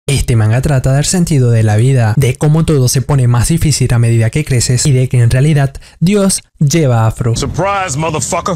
Este manga trata del sentido de la vida, de cómo todo se pone más difícil a medida que creces y de que en realidad Dios lleva afro. Surprise, motherfucker.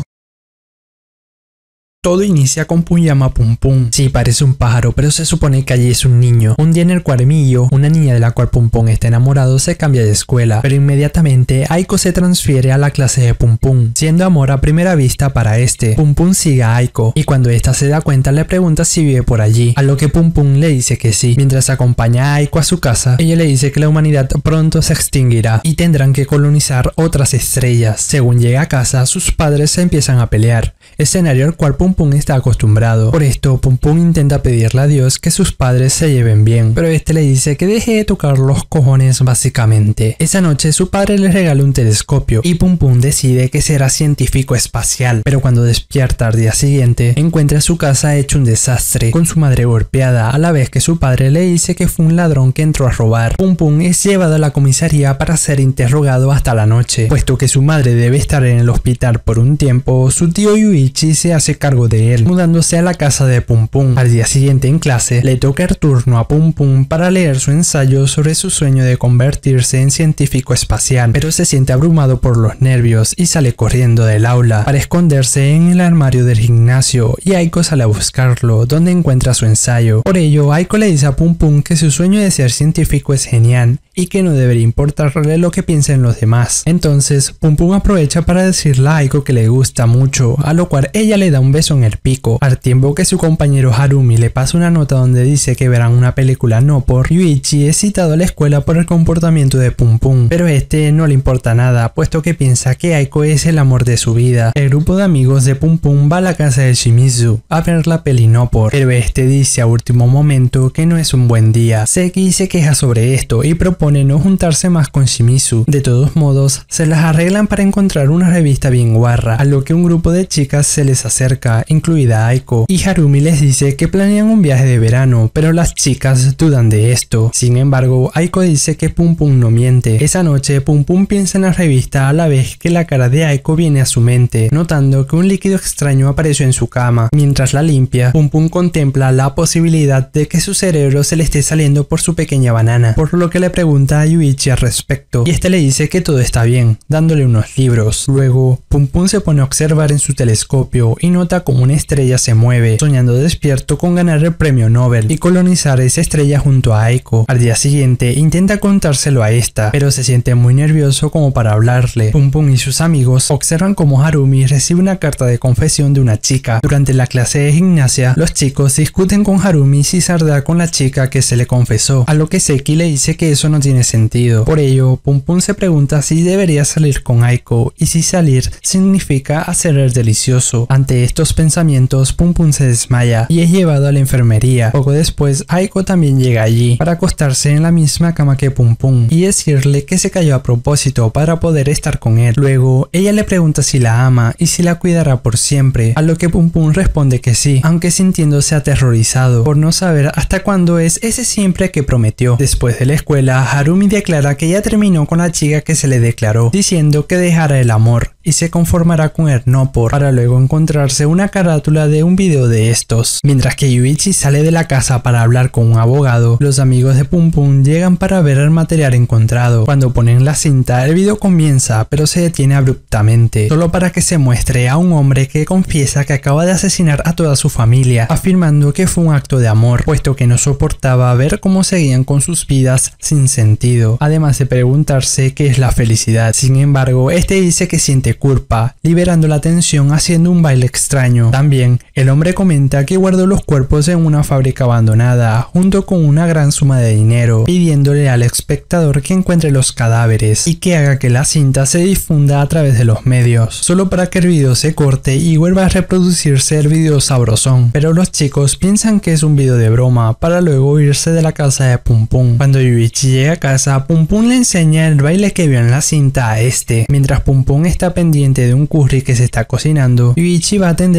Todo inicia con Pum llama Pum Pum. Sí, parece un pájaro, pero se supone que allí es un niño. Un día en el cual Miyo, una niña de la cual Pum Pum está enamorado, se cambia de escuela, pero inmediatamente Aiko se transfiere a la clase de Pum Pum, siendo amor a primera vista para este. Pum Pum sigue a Aiko, y cuando esta se da cuenta le pregunta si vive por allí, a lo que Pum Pum le dice que sí. Mientras acompaña a Aiko a su casa, ella le dice que la humanidad pronto se extinguirá y tendrán que colonizar otras estrellas. Según llega a casa, sus padres se empiezan a pelear, escenario al cual Pum Pum está acostumbrado. Por esto, Pum Pum intenta pedirle a Dios que sus padres se lleven bien, pero este le dice que deje de tocar los cojones básicamente. Esa noche su padre le regala un telescopio y Pum Pum decide que será científico espacial, pero cuando despierta al día siguiente, encuentra su casa hecho un desastre, con su madre golpeada, a la vez que su padre le dice que fue un ladrón que entró a robar. Pum Pum es llevado a la comisaría para ser interrogado hasta la noche. Puesto que su madre debe estar en el hospital por un tiempo, su tío Yuichi se hace cargo de él, mudándose a la casa de Pum Pum. Al día siguiente en clase, le toca el turno a Pum Pum para leer su ensayo sobre su sueño de convertirse en científico espacial, pero se siente abrumado por los nervios y sale corriendo del aula para esconderse en el armario del gimnasio, y Aiko sale a buscarlo, donde encuentra su ensayo. Por ello, Aiko le dice a Pum Pum que su sueño de ser científico es genial y que no debería importarle lo que piensen los demás. Entonces, Pum Pum aprovecha para decirle a Aiko que le gusta mucho, a lo cual ella le da un beso en el pico, al tiempo que su compañero Harumi le pasa una nota donde dice que verán una película no por. Yuichi es citado a la escuela por el comportamiento de Pum Pum, pero este no le importa nada, puesto que piensa que Aiko es el amor de su vida. El grupo de amigos de Pum Pum va a la casa de Shimizu a ver la peli no por, pero este dice a último momento que no es un buen día. Seki se queja sobre esto y propone no juntarse más con Shimizu. De todos modos, se las arreglan para encontrar una revista bien guarra, a lo que un grupo de chicas se les acerca, incluida Aiko, y Harumi les dice que planean un viaje de verano, pero las chicas dudan de esto. Sin embargo, Aiko dice que Pum Pum no miente. Esa noche, Pum Pum piensa en la revista a la vez que la cara de Aiko viene a su mente, notando que un líquido extraño apareció en su cama. Mientras la limpia, Pum Pum contempla la posibilidad de que su cerebro se le esté saliendo por su pequeña banana, por lo que le pregunta a Yuichi al respecto, y este le dice que todo está bien, dándole unos libros. Luego, Pum Pum se pone a observar en su telescopio y nota como una estrella se mueve, soñando despierto con ganar el premio Nobel y colonizar esa estrella junto a Aiko. Al día siguiente intenta contárselo a esta, pero se siente muy nervioso como para hablarle. Pum Pum y sus amigos observan como Harumi recibe una carta de confesión de una chica. Durante la clase de gimnasia, los chicos discuten con Harumi si saldrá con la chica que se le confesó, a lo que Seki le dice que eso no tiene sentido. Por ello, Pum Pum se pregunta si debería salir con Aiko y si salir significa hacer el delicioso. Ante estos pensamientos, Pum Pum se desmaya y es llevado a la enfermería. Poco después, Aiko también llega allí para acostarse en la misma cama que Pum Pum y decirle que se cayó a propósito para poder estar con él. Luego, ella le pregunta si la ama y si la cuidará por siempre, a lo que Pum Pum responde que sí, aunque sintiéndose aterrorizado por no saber hasta cuándo es ese siempre que prometió. Después de la escuela, Harumi declara que ya terminó con la chica que se le declaró, diciendo que dejará el amor y se conformará con el no por, para luego encontrarse una carátula de un video de estos. Mientras que Yuichi sale de la casa para hablar con un abogado, los amigos de Pum Pum llegan para ver el material encontrado. Cuando ponen la cinta, el video comienza, pero se detiene abruptamente, solo para que se muestre a un hombre que confiesa que acaba de asesinar a toda su familia, afirmando que fue un acto de amor, puesto que no soportaba ver cómo seguían con sus vidas sin sentido, además de preguntarse qué es la felicidad. Sin embargo, este dice que siente culpa, liberando la tensión haciendo un baile extraño. También, el hombre comenta que guardó los cuerpos en una fábrica abandonada, junto con una gran suma de dinero, pidiéndole al espectador que encuentre los cadáveres y que haga que la cinta se difunda a través de los medios, solo para que el video se corte y vuelva a reproducirse el video sabrosón. Pero los chicos piensan que es un video de broma, para luego irse de la casa de Pum Pum. Cuando Yuichi llega a casa, Pum Pum le enseña el baile que vio en la cinta a este. Mientras Pum Pum está pendiente de un curry que se está cocinando, Yuichi va a atender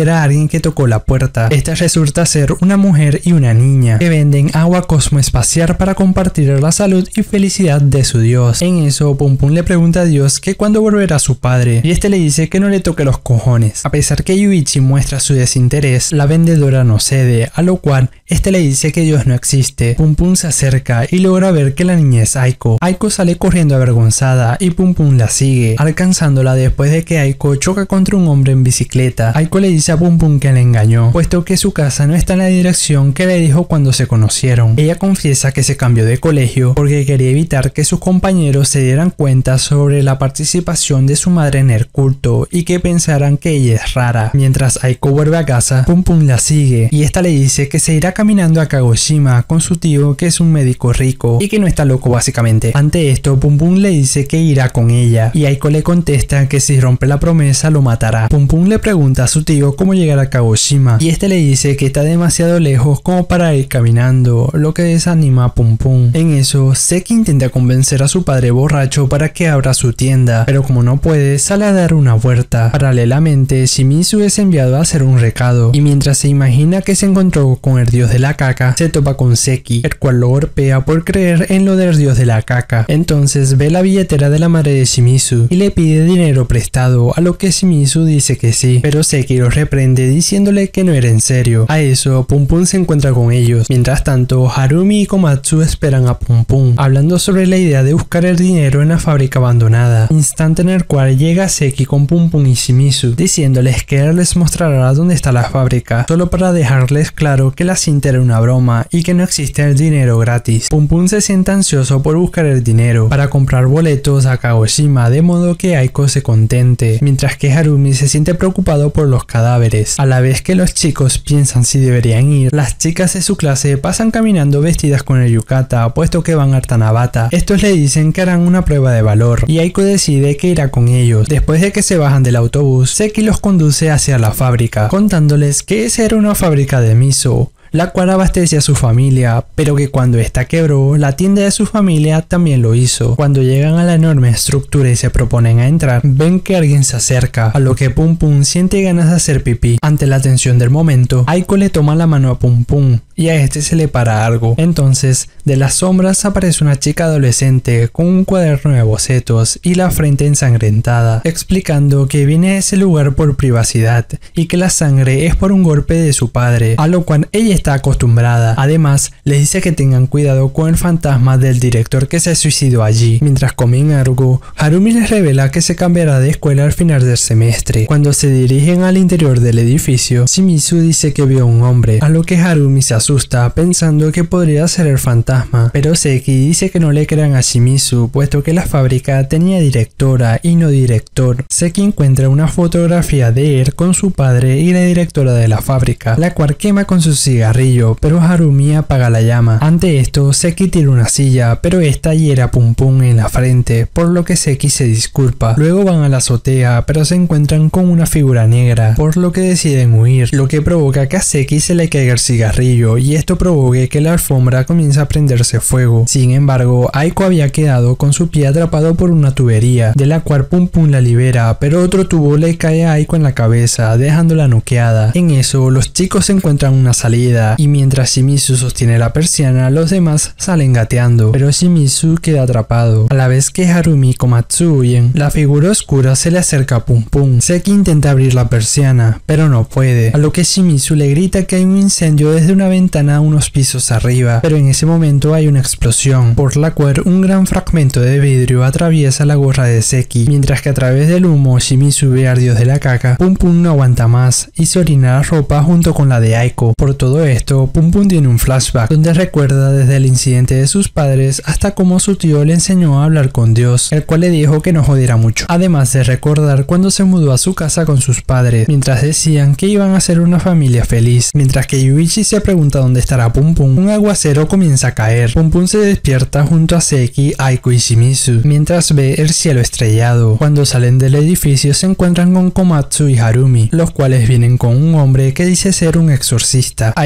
considera a alguien que tocó la puerta. Esta resulta ser una mujer y una niña que venden agua cosmoespacial para compartir la salud y felicidad de su dios. En eso, Pum Pum le pregunta a Dios que cuándo volverá su padre, y este le dice que no le toque los cojones. A pesar que Yuichi muestra su desinterés, la vendedora no cede, a lo cual este le dice que Dios no existe. Pum Pum se acerca y logra ver que la niña es Aiko. Aiko sale corriendo avergonzada y Pum Pum la sigue, alcanzándola después de que Aiko choca contra un hombre en bicicleta. Aiko le dice a Pum Pum que le engañó, puesto que su casa no está en la dirección que le dijo cuando se conocieron. Ella confiesa que se cambió de colegio porque quería evitar que sus compañeros se dieran cuenta sobre la participación de su madre en el culto y que pensaran que ella es rara. Mientras Aiko vuelve a casa, Pum Pum la sigue y esta le dice que se irá caminando a Kagoshima con su tío, que es un médico rico y que no está loco básicamente. Ante esto, Pum Pum le dice que irá con ella y Aiko le contesta que si rompe la promesa lo matará. Pum Pum le pregunta a su tío cómo llegar a Kagoshima y este le dice que está demasiado lejos como para ir caminando, lo que desanima a Pum Pum. En eso, Seki intenta convencer a su padre borracho para que abra su tienda, pero como no puede, sale a dar una vuelta. Paralelamente, Shimizu es enviado a hacer un recado y mientras se imagina que se encontró con el dios de la caca, se topa con Seki, el cual lo golpea por creer en lo del dios de la caca. Entonces ve la billetera de la madre de Shimizu y le pide dinero prestado, a lo que Shimizu dice que sí, pero Seki lo reprende diciéndole que no era en serio. A eso, Pum Pum se encuentra con ellos. Mientras tanto, Harumi y Komatsu esperan a Pum Pum, hablando sobre la idea de buscar el dinero en la fábrica abandonada, instante en el cual llega Seki con Pum Pum y Shimizu, diciéndoles que él les mostrará dónde está la fábrica, solo para dejarles claro que la cinta era una broma y que no existe el dinero gratis. Pum Pum se siente ansioso por buscar el dinero para comprar boletos a Kagoshima, de modo que Aiko se contente, mientras que Harumi se siente preocupado por los cadáveres. A la vez que los chicos piensan si deberían ir, las chicas de su clase pasan caminando vestidas con el yukata, puesto que van a Tanabata. Estos le dicen que harán una prueba de valor y Aiko decide que irá con ellos. Después de que se bajan del autobús, Seki los conduce hacia la fábrica, contándoles que esa era una fábrica de miso, la cual abastece a su familia, pero que cuando esta quebró, la tienda de su familia también lo hizo. Cuando llegan a la enorme estructura y se proponen a entrar, ven que alguien se acerca, a lo que Pum Pum siente ganas de hacer pipí. Ante la tensión del momento, Aiko le toma la mano a Pum Pum y a este se le para algo. Entonces, de las sombras aparece una chica adolescente con un cuaderno de bocetos y la frente ensangrentada, explicando que viene a ese lugar por privacidad y que la sangre es por un golpe de su padre, a lo cual ella está acostumbrada. Además, les dice que tengan cuidado con el fantasma del director que se suicidó allí. Mientras comen algo, Harumi les revela que se cambiará de escuela al final del semestre. Cuando se dirigen al interior del edificio, Shimizu dice que vio a un hombre, a lo que Harumi se asusta pensando que podría ser el fantasma, pero Seki dice que no le crean a Shimizu, puesto que la fábrica tenía directora y no director. Seki encuentra una fotografía de él con su padre y la directora de la fábrica, la cual quema con su cigarrillo, pero Harumi apaga la llama. Ante esto, Seki tira una silla, pero esta hiere a Pum Pum en la frente, por lo que Seki se disculpa. Luego van a la azotea, pero se encuentran con una figura negra, por lo que deciden huir, lo que provoca que a Seki se le caiga el cigarrillo y esto provoque que la alfombra comience a prenderse fuego. Sin embargo, Aiko había quedado con su pie atrapado por una tubería, de la cual Pum Pum la libera, pero otro tubo le cae a Aiko en la cabeza, dejándola noqueada. En eso, los chicos encuentran una salida y mientras Shimizu sostiene la persiana, los demás salen gateando, pero Shimizu queda atrapado. A la vez que Harumi y Komatsu huyen, la figura oscura se le acerca a Pum Pum. Seki intenta abrir la persiana, pero no puede, a lo que Shimizu le grita que hay un incendio desde una ventana unos pisos arriba, pero en ese momento hay una explosión, por la cual un gran fragmento de vidrio atraviesa la gorra de Seki, mientras que a través del humo Shimizu ve al dios de la caca. Pum Pum no aguanta más y se orina la ropa junto con la de Aiko. Por todo esto, Pum Pum tiene un flashback donde recuerda desde el incidente de sus padres hasta cómo su tío le enseñó a hablar con Dios, el cual le dijo que no jodiera mucho, además de recordar cuando se mudó a su casa con sus padres, mientras decían que iban a ser una familia feliz. Mientras que Yuichi se pregunta dónde estará Pum Pum, un aguacero comienza a caer. Pum Pum se despierta junto a Seki, Aiko y Shimizu, mientras ve el cielo estrellado. Cuando salen del edificio se encuentran con Komatsu y Harumi, los cuales vienen con un hombre que dice ser un exorcista. Aiko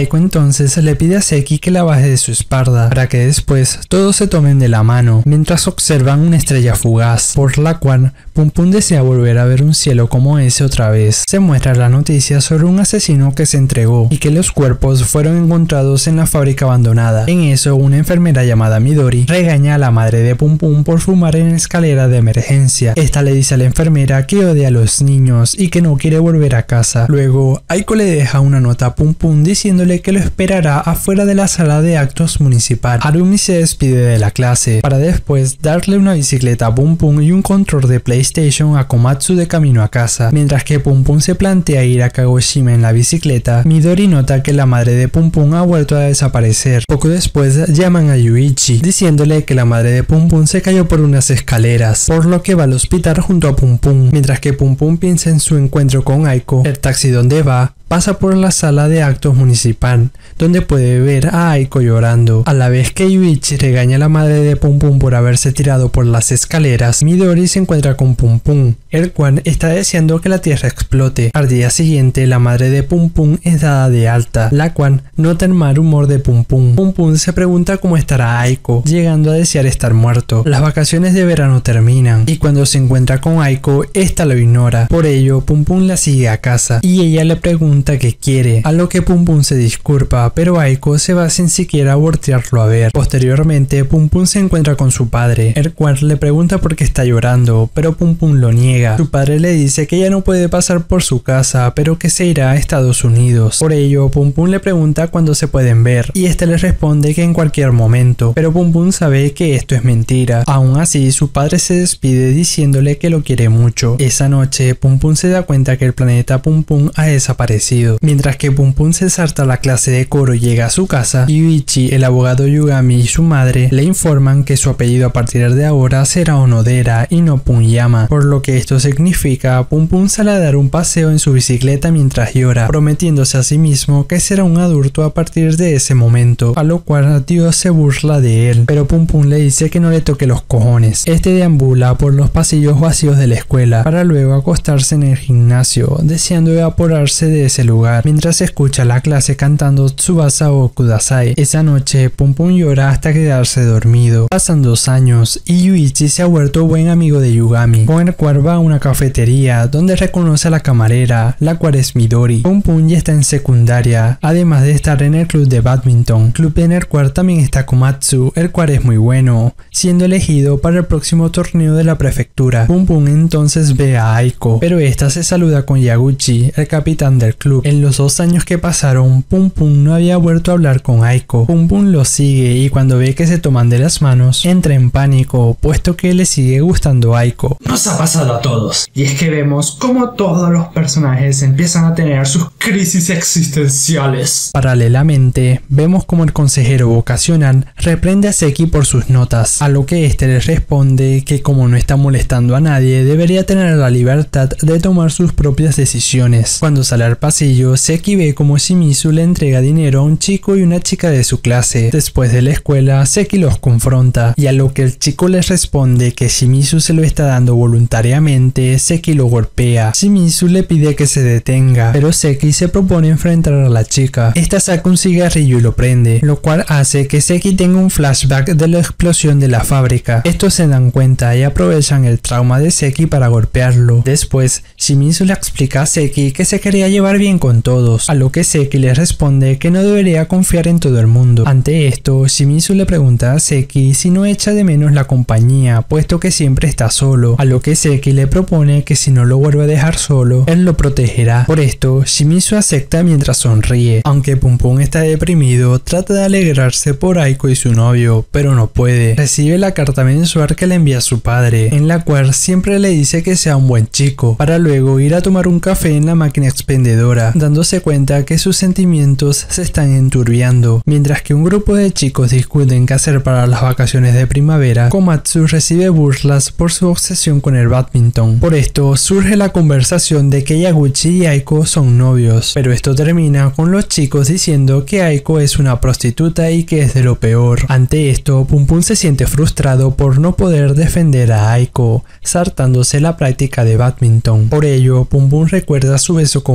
Aiko entonces le pide a Seki que la baje de su espalda para que después todos se tomen de la mano mientras observan una estrella fugaz, por la cual Pum Pum desea volver a ver un cielo como ese otra vez. Se muestra la noticia sobre un asesino que se entregó y que los cuerpos fueron encontrados en la fábrica abandonada. En eso, una enfermera llamada Midori regaña a la madre de Pum Pum por fumar en la escalera de emergencia. Esta le dice a la enfermera que odia a los niños y que no quiere volver a casa. Luego, Aiko le deja una nota a Pum Pum diciéndole que lo esperará afuera de la sala de actos municipal. Harumi se despide de la clase para después darle una bicicleta a Pum Pum y un control de PlayStation a Komatsu de camino a casa. Mientras que Pum Pum se plantea ir a Kagoshima en la bicicleta, Midori nota que la madre de Pum Pum ha vuelto a desaparecer. Poco después llaman a Yuichi diciéndole que la madre de Pum Pum se cayó por unas escaleras, por lo que va al hospital junto a Pum Pum. Mientras que Pum Pum piensa en su encuentro con Aiko, el taxi donde va pasa por la sala de actos municipal, donde puede ver a Aiko llorando. A la vez que Yuichi regaña a la madre de Pum Pum por haberse tirado por las escaleras, Midori se encuentra con Pum Pum, el cual está deseando que la tierra explote. Al día siguiente, la madre de Pum Pum es dada de alta, la cual nota el mal humor de Pum Pum. Pum Pum se pregunta cómo estará Aiko, llegando a desear estar muerto. Las vacaciones de verano terminan, y cuando se encuentra con Aiko, esta lo ignora. Por ello, Pum Pum la sigue a casa, y ella le pregunta que quiere, a lo que Pum Pum se disculpa, pero Aiko se va sin siquiera voltearlo a ver. Posteriormente, Pum Pum se encuentra con su padre, el cual le pregunta por qué está llorando, pero Pum Pum lo niega. Su padre le dice que ella no puede pasar por su casa, pero que se irá a Estados Unidos. Por ello, Pum Pum le pregunta cuándo se pueden ver, y este le responde que en cualquier momento, pero Pum Pum sabe que esto es mentira. Aún así, su padre se despide diciéndole que lo quiere mucho. Esa noche, Pum Pum se da cuenta que el planeta Pum Pum ha desaparecido. Mientras que Pum Pum se salta la clase de coro y llega a su casa, Yuichi, el abogado Yugami y su madre le informan que su apellido a partir de ahora será Onodera y no Punyama, por lo que esto significa Pum Pum sale a dar un paseo en su bicicleta mientras llora, prometiéndose a sí mismo que será un adulto a partir de ese momento, a lo cual Dios se burla de él, pero Pum Pum le dice que no le toque los cojones. Este deambula por los pasillos vacíos de la escuela para luego acostarse en el gimnasio, deseando evaporarse de ese lugar, mientras escucha la clase cantando Tsubasa o Kudasai. Esa noche, Pum Pum llora hasta quedarse dormido. Pasan 2 años y Yuichi se ha vuelto buen amigo de Yugami, con el cual va a una cafetería donde reconoce a la camarera, la cual es Midori. Pum Pum ya está en secundaria, además de estar en el club de badminton, club en el cual también está Komatsu, el cual es muy bueno, siendo elegido para el próximo torneo de la prefectura. Pum Pum entonces ve a Aiko, pero esta se saluda con Yaguchi, el capitán del club. En los 2 años que pasaron, Pum Pum no había vuelto a hablar con Aiko. Pum Pum lo sigue y cuando ve que se toman de las manos, entra en pánico, puesto que le sigue gustando Aiko. Nos ha pasado a todos, y es que vemos cómo todos los personajes empiezan a tener sus crisis existenciales. Paralelamente, vemos como el consejero vocacional reprende a Seki por sus notas, a lo que este le responde que como no está molestando a nadie, debería tener la libertad de tomar sus propias decisiones. Cuando sale al pasillo, Seki ve como Shimizu le entrega dinero a un chico y una chica de su clase. Después de la escuela, Seki los confronta, y a lo que el chico les responde que Shimizu se lo está dando voluntariamente, Seki lo golpea. Shimizu le pide que se detenga, pero Seki se propone enfrentar a la chica. Esta saca un cigarrillo y lo prende, lo cual hace que Seki tenga un flashback de la explosión de la fábrica. Estos se dan cuenta y aprovechan el trauma de Seki para golpearlo. Después, Shimizu le explica a Seki que se quería llevar bien con todos, a lo que Seki le responde que no debería confiar en todo el mundo. Ante esto, Shimizu le pregunta a Seki si no echa de menos la compañía, puesto que siempre está solo, a lo que Seki le propone que si no lo vuelve a dejar solo, él lo protegerá. Por esto, Shimizu acepta mientras sonríe. Aunque Pum Pum está deprimido, trata de alegrarse por Aiko y su novio, pero no puede. Recibe la carta mensual que le envía su padre, en la cual siempre le dice que sea un buen chico, para luego ir a tomar un café en la máquina expendedora, dándose cuenta que sus sentimientos se están enturbiando. Mientras que un grupo de chicos discuten qué hacer para las vacaciones de primavera, Komatsu recibe burlas por su obsesión con el badminton. Por esto surge la conversación de que Yaguchi y Aiko son novios, pero esto termina con los chicos diciendo que Aiko es una prostituta y que es de lo peor. Ante esto, Pum Pum se siente frustrado por no poder defender a Aiko, saltándose la práctica de badminton. Por ello, Pum Pum recuerda su beso con Aiko,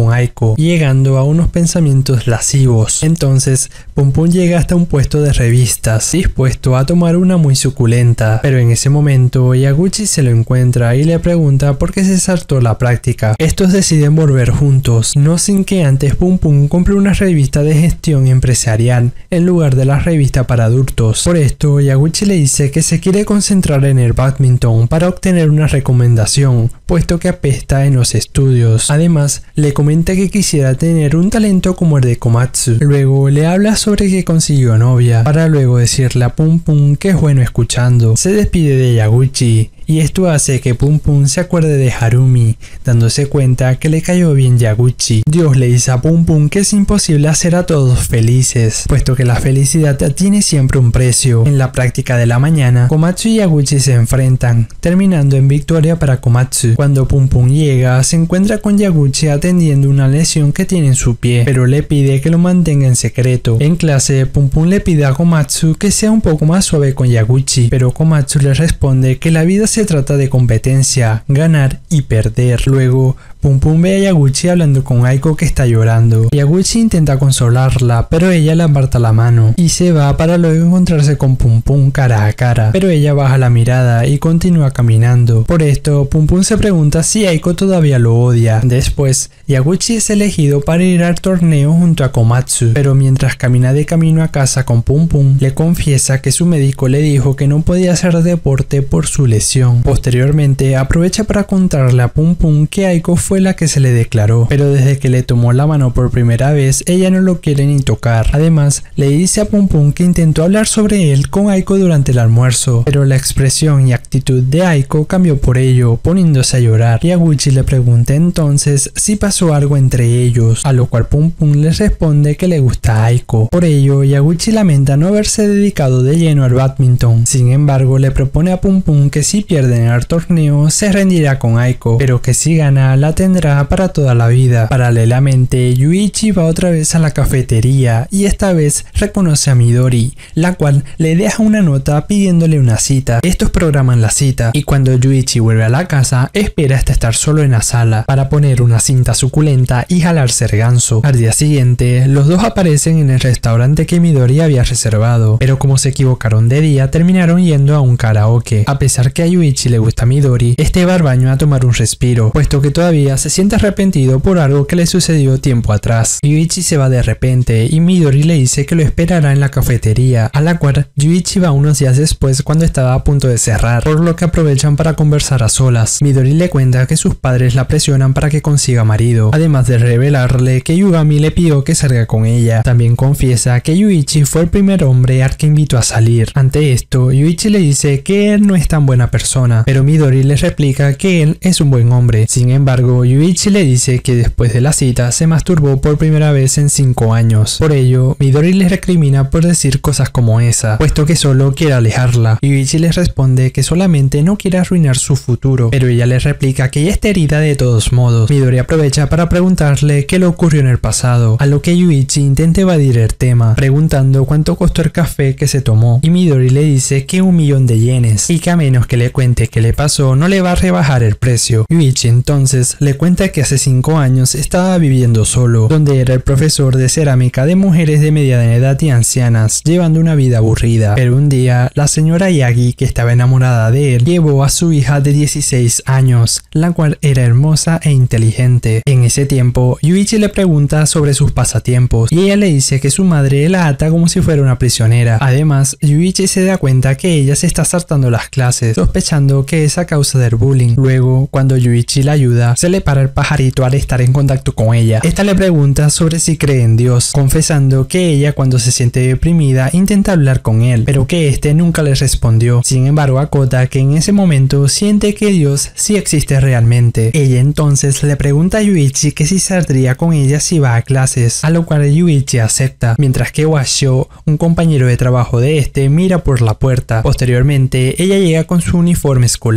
Aiko, llegando a unos pensamientos lascivos. Entonces, Pum Pum llega hasta un puesto de revistas, dispuesto a tomar una muy suculenta, pero en ese momento Yaguchi se lo encuentra y le pregunta por qué se saltó la práctica. Estos deciden volver juntos, no sin que antes Pum Pum compre una revista de gestión empresarial en lugar de la revista para adultos. Por esto, Yaguchi le dice que se quiere concentrar en el badminton para obtener una recomendación, puesto que apesta en los estudios. Además, le comenta que quisiera tener un talento como el de Komatsu. Luego le habla sobre que consiguió novia, para luego decirle a Pum Pum que es bueno escuchando. Se despide de Yaguchi, y esto hace que Pum Pum se acuerde de Harumi, dándose cuenta que le cayó bien Yaguchi. Dios le dice a Pum Pum que es imposible hacer a todos felices, puesto que la felicidad tiene siempre un precio. En la práctica de la mañana, Komatsu y Yaguchi se enfrentan, terminando en victoria para Komatsu. Cuando Pum Pum llega, se encuentra con Yaguchi atendiendo una lesión que tiene en su pie, pero le pide que lo mantenga en secreto. En clase, Pum Pum le pide a Komatsu que sea un poco más suave con Yaguchi, pero Komatsu le responde que la vida se trata de competencia, ganar y perder. Luego, Pum Pum ve a Yaguchi hablando con Aiko que está llorando. Yaguchi intenta consolarla, pero ella le aparta la mano y se va para luego encontrarse con Pum Pum cara a cara, pero ella baja la mirada y continúa caminando. Por esto, Pum Pum se pregunta si Aiko todavía lo odia. Después, Yaguchi es elegido para ir al torneo junto a Komatsu, pero mientras camina de camino a casa con Pum Pum, le confiesa que su médico le dijo que no podía hacer deporte por su lesión. Posteriormente, aprovecha para contarle a Pum Pum que Aiko fue la que se le declaró, pero desde que le tomó la mano por primera vez, ella no lo quiere ni tocar. Además, le dice a Pum Pum que intentó hablar sobre él con Aiko durante el almuerzo, pero la expresión y actitud de Aiko cambió por ello, poniéndose a llorar. Yaguchi le pregunta entonces si pasó algo entre ellos, a lo cual Pum Pum le responde que le gusta a Aiko. Por ello, Yaguchi lamenta no haberse dedicado de lleno al badminton. Sin embargo, le propone a Pum Pum que si pierden el torneo, se rendirá con Aiko, pero que si gana, la tendrá para toda la vida. Paralelamente, Yuichi va otra vez a la cafetería y esta vez reconoce a Midori, la cual le deja una nota pidiéndole una cita. Estos programan la cita y cuando Yuichi vuelve a la casa, espera hasta estar solo en la sala para poner una cinta suculenta y jalarse el ganso. Al día siguiente, los dos aparecen en el restaurante que Midori había reservado, pero como se equivocaron de día, terminaron yendo a un karaoke. A pesar que a Yuichi le gusta Midori, este va al baño a tomar un respiro, puesto que todavía se siente arrepentido por algo que le sucedió tiempo atrás. Yuichi se va de repente y Midori le dice que lo esperará en la cafetería, a la cual Yuichi va unos días después cuando estaba a punto de cerrar, por lo que aprovechan para conversar a solas. Midori le cuenta que sus padres la presionan para que consiga marido, además de revelarle que Yugami le pidió que salga con ella. También confiesa que Yuichi fue el primer hombre al que invitó a salir. Ante esto, Yuichi le dice que él no es tan buena persona, pero Midori le replica que él es un buen hombre. Sin embargo, Yuichi le dice que después de la cita se masturbó por primera vez en 5 años. Por ello, Midori le recrimina por decir cosas como esa, puesto que solo quiere alejarla. Yuichi le responde que solamente no quiere arruinar su futuro, pero ella le replica que ella está herida de todos modos. Midori aprovecha para preguntarle qué le ocurrió en el pasado, a lo que Yuichi intenta evadir el tema, preguntando cuánto costó el café que se tomó, y Midori le dice que 1.000.000 de yenes, y que a menos que le cuente qué le pasó, no le va a rebajar el precio. Yuichi entonces le cuenta que hace 5 años estaba viviendo solo, donde era el profesor de cerámica de mujeres de mediana edad y ancianas, llevando una vida aburrida. Pero un día, la señora Yagi, que estaba enamorada de él, llevó a su hija de 16 años, la cual era hermosa e inteligente. En ese tiempo, Yuichi le pregunta sobre sus pasatiempos, y ella le dice que su madre la ata como si fuera una prisionera. Además, Yuichi se da cuenta que ella se está saltando las clases, sospechando que es a causa del bullying. Luego, cuando Yuichi la ayuda, se le para el pajarito al estar en contacto con ella. Esta le pregunta sobre si cree en Dios, confesando que ella cuando se siente deprimida intenta hablar con él, pero que este nunca le respondió. Sin embargo, acota que en ese momento siente que Dios sí existe realmente. Ella entonces le pregunta a Yuichi que si saldría con ella si va a clases, a lo cual Yuichi acepta, mientras que Washo, un compañero de trabajo de este, mira por la puerta. Posteriormente, ella llega con su uniforme escolar.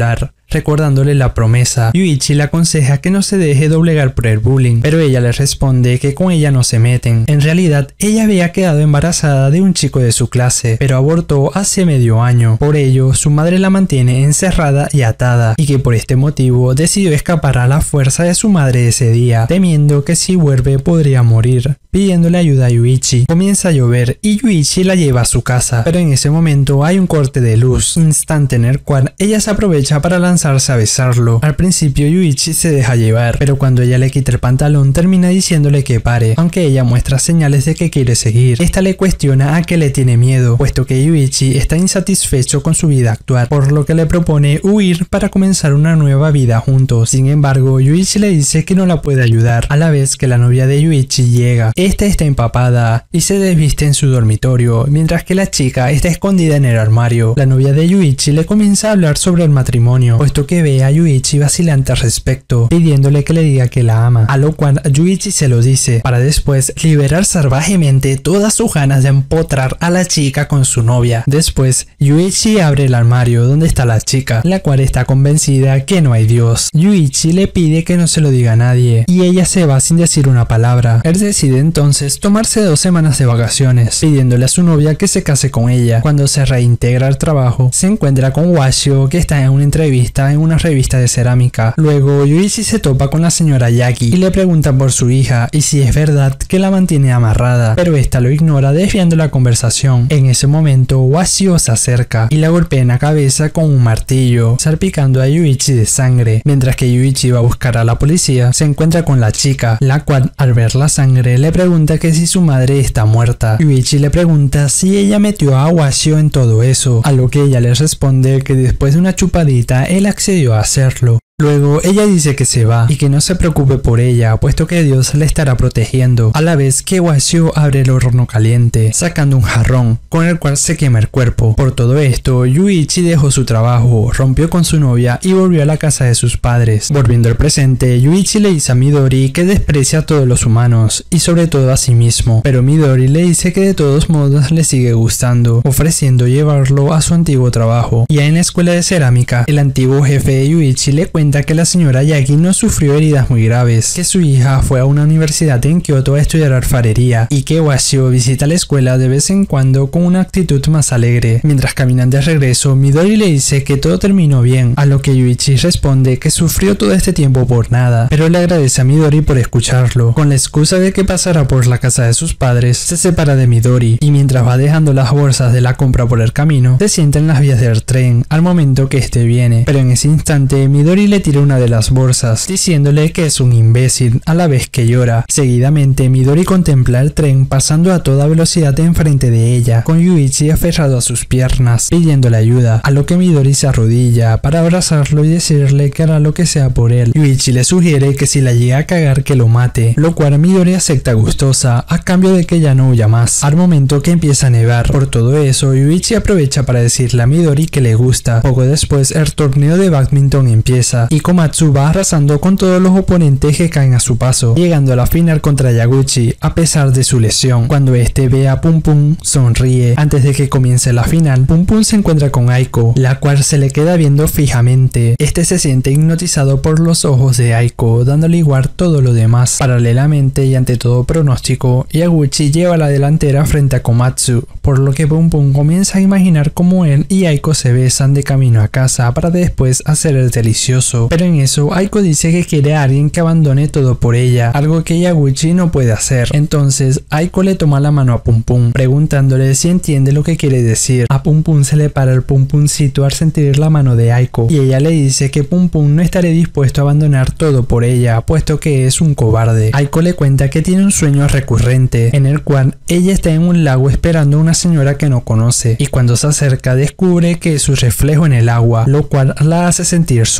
recordándole la promesa. Yuichi le aconseja que no se deje doblegar por el bullying, pero ella le responde que con ella no se meten. En realidad, ella había quedado embarazada de un chico de su clase, pero abortó hace medio año. Por ello, su madre la mantiene encerrada y atada, y que por este motivo decidió escapar a la fuerza de su madre ese día, temiendo que si vuelve podría morir. Pidiéndole ayuda a Yuichi, comienza a llover y Yuichi la lleva a su casa, pero en ese momento hay un corte de luz, instante en el cual ella se aprovecha para lanzarse a besarlo. Al principio Yuichi se deja llevar, pero cuando ella le quita el pantalón termina diciéndole que pare, aunque ella muestra señales de que quiere seguir. Esta le cuestiona a que le tiene miedo, puesto que Yuichi está insatisfecho con su vida actual, por lo que le propone huir para comenzar una nueva vida juntos. Sin embargo, Yuichi le dice que no la puede ayudar, a la vez que la novia de Yuichi llega. Esta está empapada y se desviste en su dormitorio, mientras que la chica está escondida en el armario. La novia de Yuichi le comienza a hablar sobre el matrimonio, puesto que ve a Yuichi vacilante al respecto, pidiéndole que le diga que la ama, a lo cual Yuichi se lo dice, para después liberar salvajemente todas sus ganas de empotrar a la chica con su novia. Después, Yuichi abre el armario donde está la chica, la cual está convencida que no hay Dios. Yuichi le pide que no se lo diga a nadie, y ella se va sin decir una palabra. Él decide entonces tomarse 2 semanas de vacaciones, pidiéndole a su novia que se case con ella. Cuando se reintegra al trabajo, se encuentra con Washio, que está en una entrevista en una revista de cerámica. Luego, Yuichi se topa con la señora Yaki y le pregunta por su hija y si es verdad que la mantiene amarrada, pero esta lo ignora desviando la conversación. En ese momento, Washio se acerca y la golpea en la cabeza con un martillo, salpicando a Yuichi de sangre. Mientras que Yuichi va a buscar a la policía, se encuentra con la chica, la cual al ver la sangre le pregunta que si su madre está muerta. Yuichi le pregunta si ella metió a Washio en todo eso, a lo que ella le responde que después de una chupadita él accedió a hacerlo. Luego ella dice que se va y que no se preocupe por ella, puesto que Dios la estará protegiendo, a la vez que Washio abre el horno caliente, sacando un jarrón, con el cual se quema el cuerpo. Por todo esto, Yuichi dejó su trabajo, rompió con su novia y volvió a la casa de sus padres. Volviendo al presente, Yuichi le dice a Midori que desprecia a todos los humanos, y sobre todo a sí mismo, pero Midori le dice que de todos modos le sigue gustando, ofreciendo llevarlo a su antiguo trabajo. Ya en la escuela de cerámica, el antiguo jefe de Yuichi le cuenta que la señora Yaki no sufrió heridas muy graves, que su hija fue a una universidad en Kioto a estudiar alfarería y que Washio visita la escuela de vez en cuando con una actitud más alegre. Mientras caminan de regreso, Midori le dice que todo terminó bien, a lo que Yuichi responde que sufrió todo este tiempo por nada, pero le agradece a Midori por escucharlo. Con la excusa de que pasará por la casa de sus padres, se separa de Midori y mientras va dejando las bolsas de la compra por el camino, se sienta en las vías del tren al momento que este viene, pero en ese instante Midori le tira una de las bolsas, diciéndole que es un imbécil, a la vez que llora. Seguidamente, Midori contempla el tren pasando a toda velocidad enfrente de ella, con Yuichi aferrado a sus piernas, pidiéndole ayuda, a lo que Midori se arrodilla para abrazarlo y decirle que hará lo que sea por él. Yuichi le sugiere que si la llega a cagar que lo mate, lo cual Midori acepta gustosa, a cambio de que ya no huya más. Al momento que empieza a nevar, por todo eso, Yuichi aprovecha para decirle a Midori que le gusta. Poco después, el torneo de badminton empieza, y Komatsu va arrasando con todos los oponentes que caen a su paso, llegando a la final contra Yaguchi, a pesar de su lesión. Cuando este ve a Pum Pum, sonríe. Antes de que comience la final, Pum Pum se encuentra con Aiko, la cual se le queda viendo fijamente. Este se siente hipnotizado por los ojos de Aiko, dándole igual todo lo demás. Paralelamente y ante todo pronóstico, Yaguchi lleva la delantera frente a Komatsu, por lo que Pum Pum comienza a imaginar cómo él y Aiko se besan de camino a casa para después hacer el delicioso. Pero en eso, Aiko dice que quiere a alguien que abandone todo por ella, algo que Yaguchi no puede hacer. Entonces, Aiko le toma la mano a Pum Pum, preguntándole si entiende lo que quiere decir. A Pum Pum se le para el Pum Pumcito al sentir la mano de Aiko, y ella le dice que Pum Pum no estaría dispuesto a abandonar todo por ella, puesto que es un cobarde. Aiko le cuenta que tiene un sueño recurrente, en el cual ella está en un lago esperando a una señora que no conoce, y cuando se acerca descubre que es su reflejo en el agua, lo cual la hace sentir sola,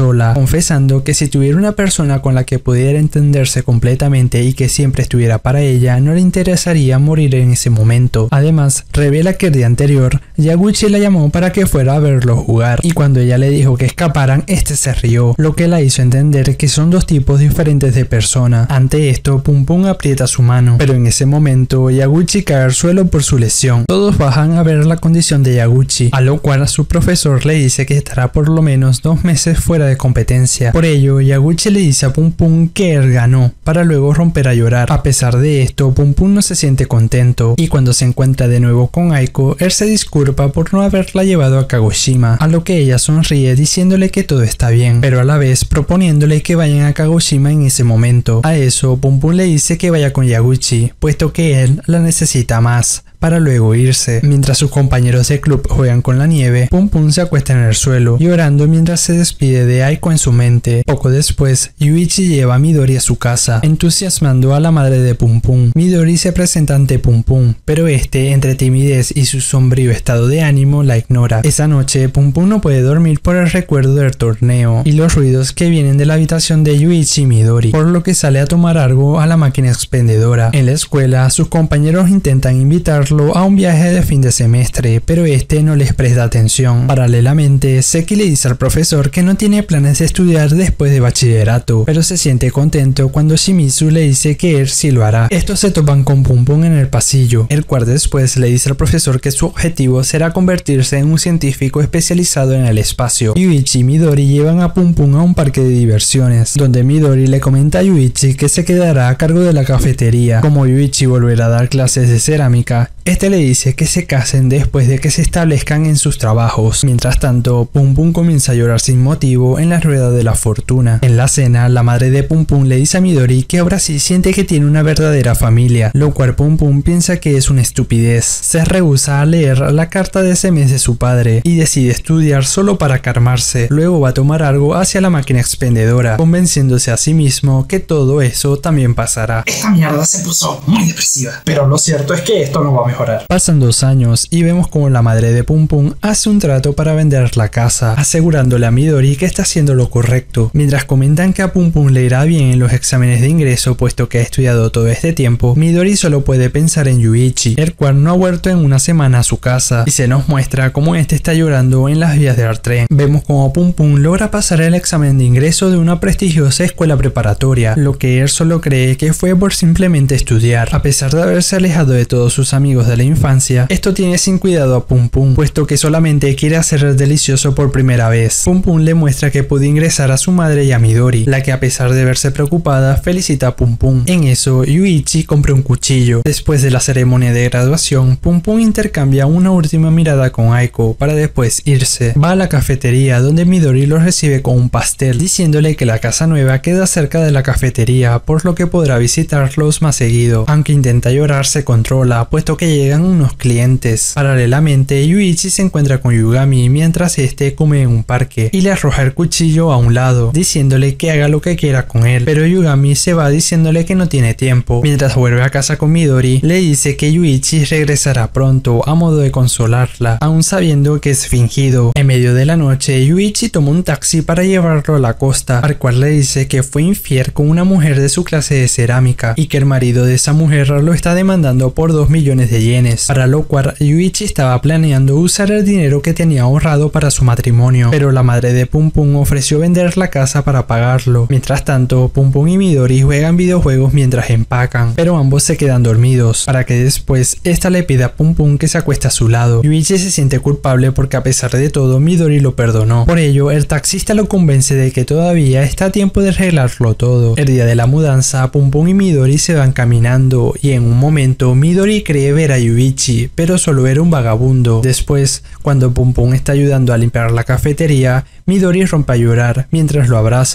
confesando que si tuviera una persona con la que pudiera entenderse completamente y que siempre estuviera para ella, no le interesaría morir en ese momento. Además, revela que el día anterior, Yaguchi la llamó para que fuera a verlo jugar, y cuando ella le dijo que escaparan, este se rió, lo que la hizo entender que son dos tipos diferentes de persona. Ante esto, Pum Pum aprieta su mano, pero en ese momento Yaguchi cae al suelo por su lesión. Todos bajan a ver la condición de Yaguchi, a lo cual su profesor le dice que estará por lo menos 2 meses fuera de competencia. Por ello, Yaguchi le dice a Pum Pum que él ganó, para luego romper a llorar. A pesar de esto, Pum Pum no se siente contento, y cuando se encuentra de nuevo con Aiko, él se disculpa por no haberla llevado a Kagoshima, a lo que ella sonríe diciéndole que todo está bien, pero a la vez proponiéndole que vayan a Kagoshima en ese momento. A eso, Pum Pum le dice que vaya con Yaguchi, puesto que él la necesita más, para luego irse. Mientras sus compañeros de club juegan con la nieve, Pum Pum se acuesta en el suelo, llorando mientras se despide de Aiko en su mente. Poco después, Yuichi lleva a Midori a su casa, entusiasmando a la madre de Pum Pum. Midori se presenta ante Pum Pum, pero este, entre timidez y su sombrío estado de ánimo, la ignora. Esa noche, Pum Pum no puede dormir por el recuerdo del torneo y los ruidos que vienen de la habitación de Yuichi y Midori, por lo que sale a tomar algo a la máquina expendedora. En la escuela, sus compañeros intentan invitar a un viaje de fin de semestre, pero este no les presta atención. Paralelamente, Seki le dice al profesor que no tiene planes de estudiar después de bachillerato, pero se siente contento cuando Shimizu le dice que él sí lo hará. Estos se topan con Pum Pum en el pasillo, el cual después le dice al profesor que su objetivo será convertirse en un científico especializado en el espacio. Yuichi y Midori llevan a Pum Pum a un parque de diversiones, donde Midori le comenta a Yuichi que se quedará a cargo de la cafetería. Como Yuichi volverá a dar clases de cerámica, este le dice que se casen después de que se establezcan en sus trabajos. Mientras tanto, Pum Pum comienza a llorar sin motivo en la rueda de la fortuna. En la cena, la madre de Pum Pum le dice a Midori que ahora sí siente que tiene una verdadera familia, lo cual Pum Pum piensa que es una estupidez. Se rehúsa a leer la carta de ese mes de su padre y decide estudiar solo para calmarse. Luego va a tomar algo hacia la máquina expendedora, convenciéndose a sí mismo que todo eso también pasará. Esta mierda se puso muy depresiva, pero lo cierto es que esto no va a mejorar. Pasan 2 años y vemos como la madre de Pum Pum hace un trato para vender la casa, asegurándole a Midori que está haciendo lo correcto. Mientras comentan que a Pum Pum le irá bien en los exámenes de ingreso puesto que ha estudiado todo este tiempo, Midori solo puede pensar en Yuichi, el cual no ha vuelto en una semana a su casa, y se nos muestra cómo este está llorando en las vías del tren. Vemos como Pum Pum logra pasar el examen de ingreso de una prestigiosa escuela preparatoria, lo que él solo cree que fue por simplemente estudiar. A pesar de haberse alejado de todos sus amigos de la infancia, esto tiene sin cuidado a Pum Pum, puesto que solamente quiere hacer el delicioso por primera vez. Pum Pum le muestra que puede ingresar a su madre y a Midori, la que a pesar de verse preocupada, felicita a Pum Pum. En eso, Yuichi compra un cuchillo. Después de la ceremonia de graduación, Pum Pum intercambia una última mirada con Aiko para después irse. Va a la cafetería donde Midori lo recibe con un pastel, diciéndole que la casa nueva queda cerca de la cafetería, por lo que podrá visitarlos más seguido. Aunque intenta llorar, se controla, puesto que llegan unos clientes. Paralelamente, Yuichi se encuentra con Yugami mientras este come en un parque y le arroja el cuchillo a un lado, diciéndole que haga lo que quiera con él, pero Yugami se va diciéndole que no tiene tiempo. Mientras vuelve a casa con Midori, le dice que Yuichi regresará pronto a modo de consolarla, aún sabiendo que es fingido. En medio de la noche, Yuichi toma un taxi para llevarlo a la costa, al cual le dice que fue infiel con una mujer de su clase de cerámica y que el marido de esa mujer lo está demandando por 2 millones de yenes, para lo cual Yuichi estaba planeando usar el dinero que tenía ahorrado para su matrimonio, pero la madre de Pum Pum ofreció vender la casa para pagarlo. Mientras tanto, Pum Pum y Midori juegan videojuegos mientras empacan, pero ambos se quedan dormidos, para que después esta le pida a Pum Pum que se acueste a su lado. Yuichi se siente culpable porque a pesar de todo Midori lo perdonó. Por ello, el taxista lo convence de que todavía está a tiempo de arreglarlo todo. El día de la mudanza, Pum Pum y Midori se van caminando y en un momento Midori cree ver a Yuichi, pero solo era un vagabundo. Después, cuando Pum Pum está ayudando a limpiar la cafetería, Midori rompe a llorar mientras lo abraza.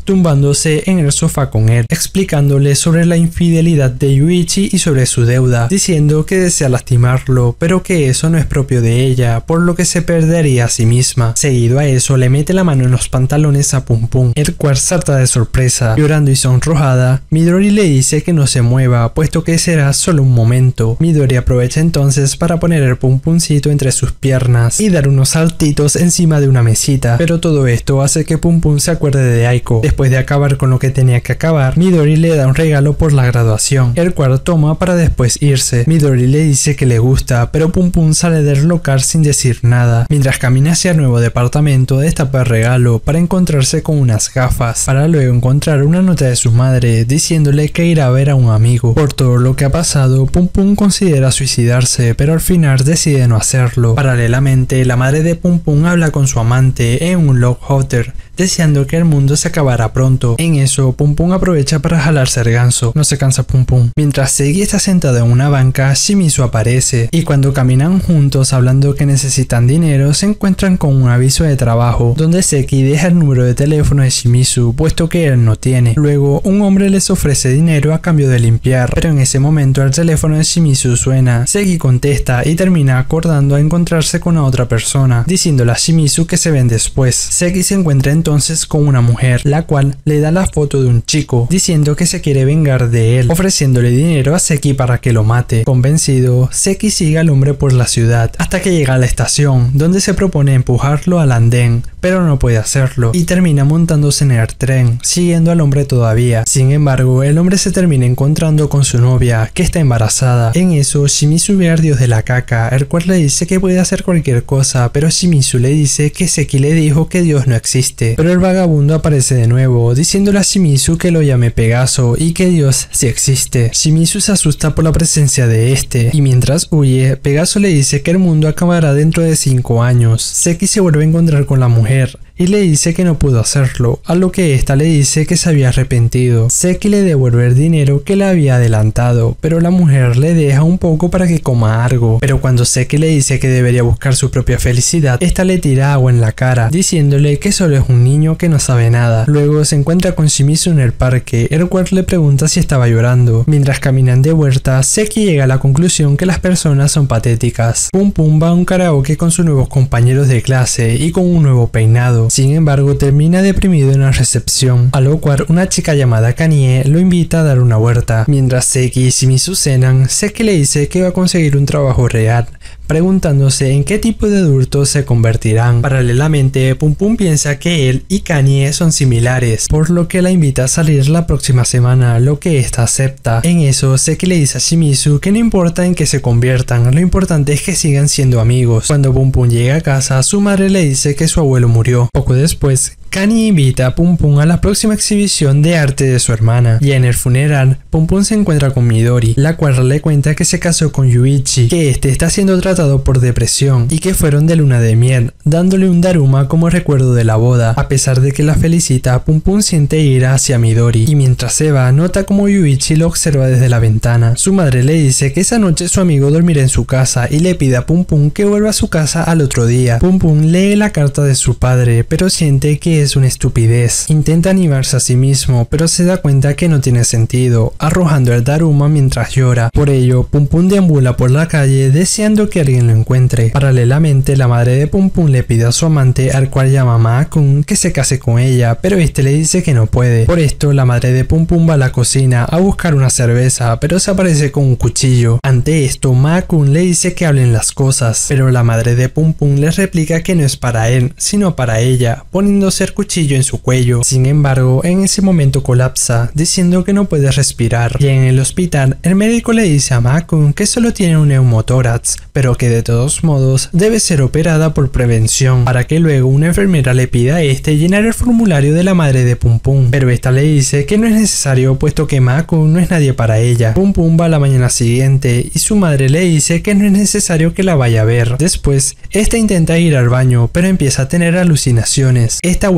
tumbándose en el sofá con él, explicándole sobre la infidelidad de Yuichi y sobre su deuda, diciendo que desea lastimarlo, pero que eso no es propio de ella, por lo que se perdería a sí misma. Seguido a eso le mete la mano en los pantalones a Pum Pum, el cual salta de sorpresa. Llorando y sonrojada, Midori le dice que no se mueva, puesto que será solo un momento. Midori aprovecha entonces para poner el Pum Pumcito entre sus piernas y dar unos saltitos encima de una mesita, pero todo esto hace que Pum Pum se acuerde de Aiko. Después de acabar con lo que tenía que acabar, Midori le da un regalo por la graduación, el cual toma para después irse. Midori le dice que le gusta, pero Pum Pum sale del local sin decir nada. Mientras camina hacia el nuevo departamento, destapa el regalo para encontrarse con unas gafas, para luego encontrar una nota de su madre diciéndole que irá a ver a un amigo. Por todo lo que ha pasado, Pum Pum considera suicidarse, pero al final decide no hacerlo. Paralelamente, la madre de Pum Pum habla con su amante en un log hotel, deseando que el mundo se acabara pronto. En eso, Pum Pum aprovecha para jalarse el ganso. No se cansa Pum Pum. Mientras Seki está sentado en una banca, Shimizu aparece, y cuando caminan juntos hablando que necesitan dinero, se encuentran con un aviso de trabajo, donde Seki deja el número de teléfono de Shimizu, puesto que él no tiene. Luego, un hombre les ofrece dinero a cambio de limpiar, pero en ese momento el teléfono de Shimizu suena. Seki contesta y termina acordando a encontrarse con la otra persona, diciéndole a Shimizu que se ven después. Seki se encuentra entonces con una mujer, la cual le da la foto de un chico, diciendo que se quiere vengar de él, ofreciéndole dinero a Seki para que lo mate. Convencido, Seki sigue al hombre por la ciudad, hasta que llega a la estación, donde se propone empujarlo al andén, pero no puede hacerlo, y termina montándose en el tren, siguiendo al hombre todavía. Sin embargo, el hombre se termina encontrando con su novia, que está embarazada. En eso, Shimizu ve al dios de la caca, el cual le dice que puede hacer cualquier cosa, pero Shimizu le dice que Seki le dijo que Dios no existe. Pero el vagabundo aparece de nuevo, diciéndole a Shimizu que lo llame Pegaso y que Dios sí existe. Shimizu se asusta por la presencia de este, y mientras huye, Pegaso le dice que el mundo acabará dentro de 5 años. Seki se vuelve a encontrar con la mujer y le dice que no pudo hacerlo, a lo que ésta le dice que se había arrepentido. Seki le devuelve el dinero que le había adelantado, pero la mujer le deja un poco para que coma algo. Pero cuando Seki le dice que debería buscar su propia felicidad, esta le tira agua en la cara, diciéndole que solo es un niño que no sabe nada. Luego se encuentra con Shimizu en el parque, el cual le pregunta si estaba llorando. Mientras caminan de vuelta, Seki llega a la conclusión que las personas son patéticas. Pum Pum va a un karaoke con sus nuevos compañeros de clase y con un nuevo peinado. Sin embargo, termina deprimido en la recepción, a lo cual una chica llamada Kanye lo invita a dar una vuelta. Mientras Seki y Shimizu cenan, Seki le dice que va a conseguir un trabajo real, preguntándose en qué tipo de adultos se convertirán. Paralelamente, Pum Pum piensa que él y Kanye son similares, por lo que la invita a salir la próxima semana, lo que ésta acepta. En eso, Seki le dice a Shimizu que no importa en qué se conviertan, lo importante es que sigan siendo amigos. Cuando Pum Pum llega a casa, su madre le dice que su abuelo murió. Poco después, Kanye invita a Pum Pum a la próxima exhibición de arte de su hermana, y en el funeral, Pum Pum se encuentra con Midori, la cual le cuenta que se casó con Yuichi, que este está siendo tratado por depresión y que fueron de luna de miel, dándole un daruma como recuerdo de la boda. A pesar de que la felicita, Pum Pum siente ira hacia Midori, y mientras se va, nota como Yuichi lo observa desde la ventana. Su madre le dice que esa noche su amigo dormirá en su casa y le pide a Pum Pum que vuelva a su casa al otro día. Pum Pum lee la carta de su padre, pero siente que es una estupidez. Intenta animarse a sí mismo, pero se da cuenta que no tiene sentido, arrojando el daruma mientras llora. Por ello, Pum Pum deambula por la calle deseando que alguien lo encuentre. Paralelamente, la madre de Pum Pum le pide a su amante, al cual llama Ma-kun, que se case con ella, pero este le dice que no puede. Por esto, la madre de Pum Pum va a la cocina a buscar una cerveza, pero se aparece con un cuchillo. Ante esto, Ma-kun le dice que hablen las cosas, pero la madre de Pum Pum le replica que no es para él, sino para ella, poniéndose el cuchillo en su cuello. Sin embargo, en ese momento colapsa, diciendo que no puede respirar, y en el hospital, el médico le dice a Ma-kun que solo tiene un neumotórax, pero que de todos modos debe ser operada por prevención, para que luego una enfermera le pida a este llenar el formulario de la madre de Pum Pum, pero esta le dice que no es necesario puesto que Ma-kun no es nadie para ella. Pum Pum va a la mañana siguiente y su madre le dice que no es necesario que la vaya a ver. Después, esta intenta ir al baño, pero empieza a tener alucinaciones. Esta vuelve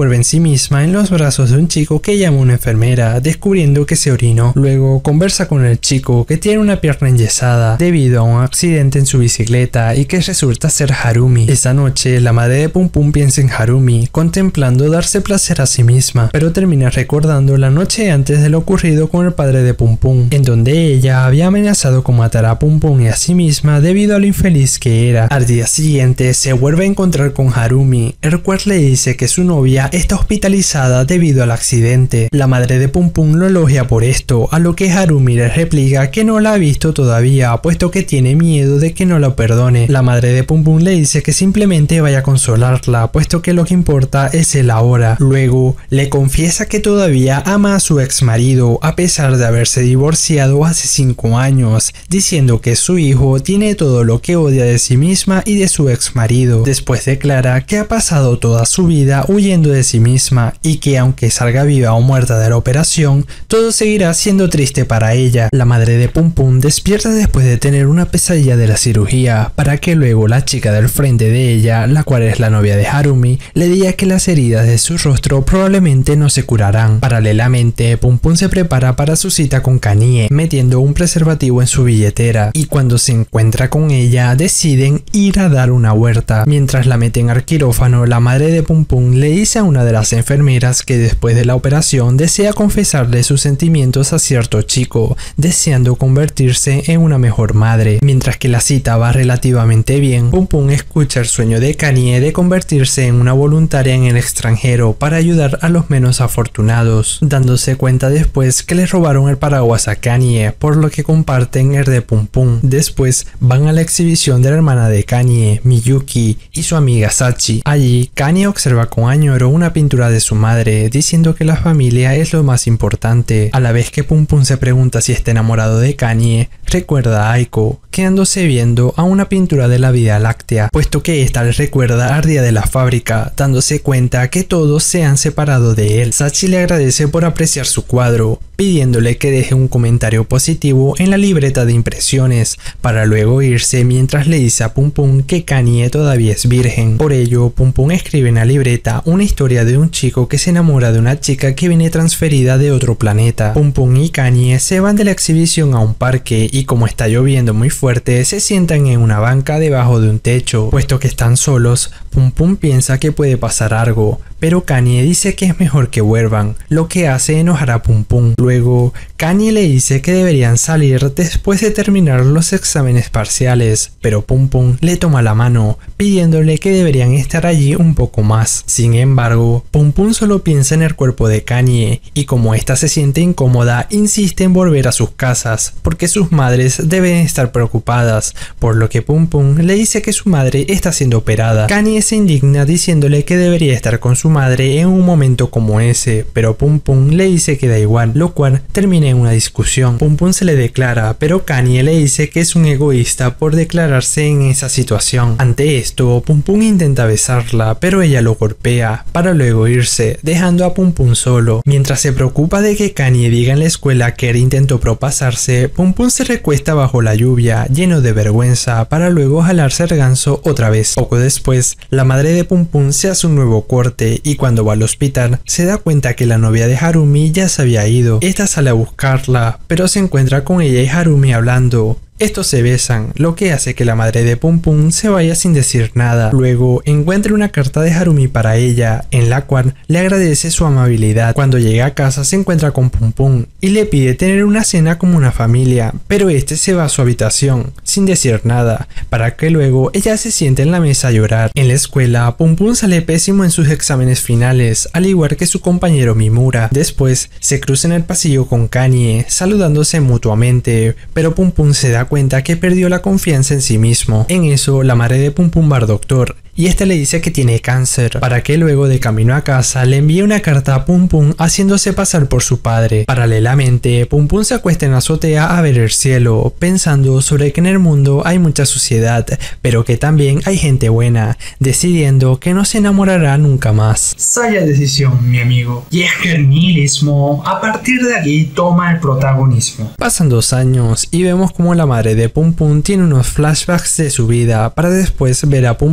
vuelve en sí misma en los brazos de un chico que llama a una enfermera, descubriendo que se orinó. Luego conversa con el chico que tiene una pierna enyesada debido a un accidente en su bicicleta y que resulta ser Harumi. Esa noche la madre de Pum Pum piensa en Harumi, contemplando darse placer a sí misma, pero termina recordando la noche antes de lo ocurrido con el padre de Pum Pum, en donde ella había amenazado con matar a Pum Pum y a sí misma debido a lo infeliz que era. Al día siguiente se vuelve a encontrar con Harumi, el cual le dice que su novia está hospitalizada debido al accidente. La madre de Pum Pum lo elogia por esto, a lo que Harumi le replica que no la ha visto todavía, puesto que tiene miedo de que no la perdone. La madre de Pum Pum le dice que simplemente vaya a consolarla, puesto que lo que importa es el ahora. Luego le confiesa que todavía ama a su ex marido a pesar de haberse divorciado hace 5 años, diciendo que su hijo tiene todo lo que odia de sí misma y de su ex marido. Después declara que ha pasado toda su vida huyendo de sí misma y que aunque salga viva o muerta de la operación, todo seguirá siendo triste para ella. La madre de Pum Pum despierta después de tener una pesadilla de la cirugía, para que luego la chica del frente de ella, la cual es la novia de Harumi, le diga que las heridas de su rostro probablemente no se curarán. Paralelamente, Pum Pum se prepara para su cita con Kanye, metiendo un preservativo en su billetera, y cuando se encuentra con ella deciden ir a dar una vuelta. Mientras la meten al quirófano, la madre de Pum Pum le dice a una de las enfermeras que después de la operación desea confesarle sus sentimientos a cierto chico, deseando convertirse en una mejor madre. Mientras que la cita va relativamente bien, Pum Pum escucha el sueño de Kanye de convertirse en una voluntaria en el extranjero para ayudar a los menos afortunados, dándose cuenta después que le robaron el paraguas a Kanye, por lo que comparten el de Pum Pum. Después van a la exhibición de la hermana de Kanye, Miyuki, y su amiga Sachi. Allí, Kanye observa con añoro una pintura de su madre, diciendo que la familia es lo más importante. A la vez que Pum Pum se pregunta si está enamorado de Kanye, recuerda a Aiko, quedándose viendo a una pintura de la Vía Láctea, puesto que esta le recuerda al día de la fábrica, dándose cuenta que todos se han separado de él. Sachi le agradece por apreciar su cuadro, pidiéndole que deje un comentario positivo en la libreta de impresiones, para luego irse mientras le dice a Pum Pum que Kanye todavía es virgen. Por ello, Pum Pum escribe en la libreta una historia de un chico que se enamora de una chica que viene transferida de otro planeta. Pum Pum y Kanye se van de la exhibición a un parque y como está lloviendo muy fuerte, se sientan en una banca debajo de un techo. Puesto que están solos, Pum Pum piensa que puede pasar algo, pero Kanye dice que es mejor que vuelvan, lo que hace enojar a Pum Pum. Luego, Kanye le dice que deberían salir después de terminar los exámenes parciales, pero Pum Pum le toma la mano, pidiéndole que deberían estar allí un poco más. Sin embargo, Pum Pum solo piensa en el cuerpo de Kanye, y como ésta se siente incómoda, insiste en volver a sus casas, porque sus madres deben estar preocupadas, por lo que Pum Pum le dice que su madre está siendo operada. Kanye se indigna diciéndole que debería estar con su madre en un momento como ese, pero Pum Pum le dice que da igual, lo cual termina en una discusión. Pum Pum se le declara, pero Kanye le dice que es un egoísta por declararse en esa situación. Ante esto, Pum Pum intenta besarla, pero ella lo golpea, para luego irse, dejando a Pum Pum solo. Mientras se preocupa de que Kanye diga en la escuela que él intentó propasarse, Pum Pum se recuesta bajo la lluvia, lleno de vergüenza, para luego jalarse el ganso otra vez. Poco después, la madre de Pum Pum se hace un nuevo corte y cuando va al hospital se da cuenta que la novia de Harumi ya se había ido. Esta sale a buscarla, pero se encuentra con ella y Harumi hablando. Estos se besan, lo que hace que la madre de Pum Pum se vaya sin decir nada. Luego encuentra una carta de Harumi para ella, en la cual le agradece su amabilidad. Cuando llega a casa se encuentra con Pum Pum y le pide tener una cena como una familia, pero este se va a su habitación, sin decir nada, para que luego ella se siente en la mesa a llorar. En la escuela, Pum Pum sale pésimo en sus exámenes finales, al igual que su compañero Mimura. Después se cruza en el pasillo con Kanye, saludándose mutuamente, pero Pum Pum se da cuenta que perdió la confianza en sí mismo. En eso, la madre de Pum Pum va al doctor y este le dice que tiene cáncer, para que luego de camino a casa le envíe una carta a Pum Pum haciéndose pasar por su padre. Paralelamente, Pum Pum se acuesta en la azotea a ver el cielo, pensando sobre que en el mundo hay mucha suciedad, pero que también hay gente buena, decidiendo que no se enamorará nunca más. Sabia decisión, mi amigo. Y es que el nihilismo a partir de aquí toma el protagonismo. Pasan 2 años y vemos como la madre de Pum Pum tiene unos flashbacks de su vida, para después ver a Pum Pum y a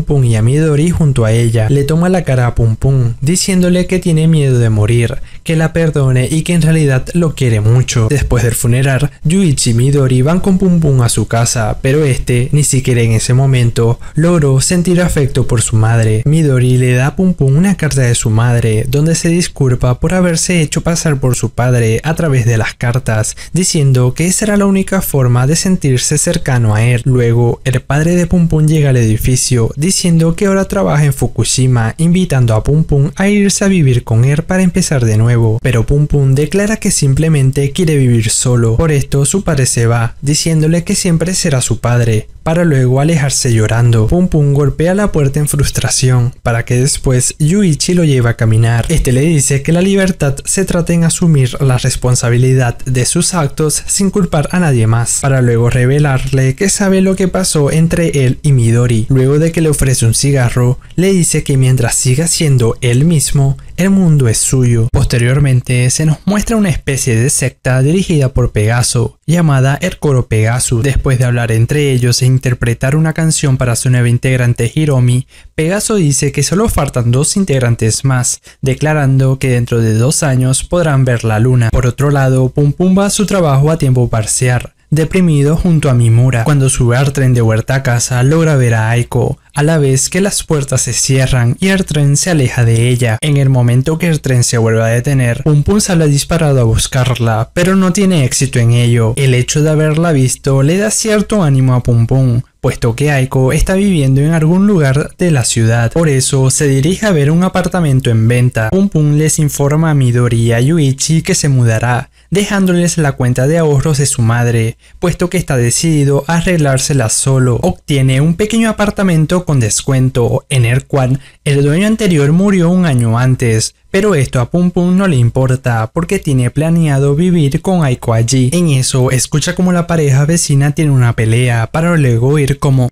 Midori junto a ella. Le toma la cara a Pum Pum, diciéndole que tiene miedo de morir, que la perdone y que en realidad lo quiere mucho. Después del funeral, Yuichi y Midori van con Pum Pum a su casa, pero este ni siquiera en ese momento logró sentir afecto por su madre. Midori le da a Pum Pum una carta de su madre, donde se disculpa por haberse hecho pasar por su padre a través de las cartas, diciendo que esa era la única forma de sentirse cercano a él. Luego, el padre de Pum Pum llega al edificio, diciendo que ahora trabaja en Fukushima, invitando a Pum Pum a irse a vivir con él para empezar de nuevo, pero Pum Pum declara que simplemente quiere vivir solo. Por esto su padre se va, diciéndole que siempre será su padre, para luego alejarse llorando. Pum Pum golpea la puerta en frustración, para que después Yuichi lo lleve a caminar. Este le dice que la libertad se trata en asumir la responsabilidad de sus actos sin culpar a nadie más, para luego revelarle que sabe lo que pasó entre él y Midori. Luego de que le ofrece un cigarro, le dice que mientras siga siendo él mismo, el mundo es suyo. Posteriormente se nos muestra una especie de secta dirigida por Pegaso, llamada el Coro Pegasus. Después de hablar entre ellos e interpretar una canción para su nueva integrante Hiromi, Pegaso dice que solo faltan 2 integrantes más, declarando que dentro de 2 años podrán ver la luna. Por otro lado, Pum Pum va a su trabajo a tiempo parcial, deprimido junto a Mimura. Cuando sube al tren de vuelta a casa, logra ver a Aiko, a la vez que las puertas se cierran y el tren se aleja de ella. En el momento que el tren se vuelve a detener, Pum Pum sale disparado a buscarla, pero no tiene éxito en ello. El hecho de haberla visto le da cierto ánimo a Pum Pum, puesto que Aiko está viviendo en algún lugar de la ciudad. Por eso se dirige a ver un apartamento en venta. Pum Pum les informa a Midori y a Yuichi que se mudará, dejándoles la cuenta de ahorros de su madre, puesto que está decidido a arreglársela solo. Obtiene un pequeño apartamento con descuento, en el cual el dueño anterior murió un año antes, pero esto a Pum Pum no le importa porque tiene planeado vivir con Aiko allí. En eso escucha como la pareja vecina tiene una pelea, para luego oír como...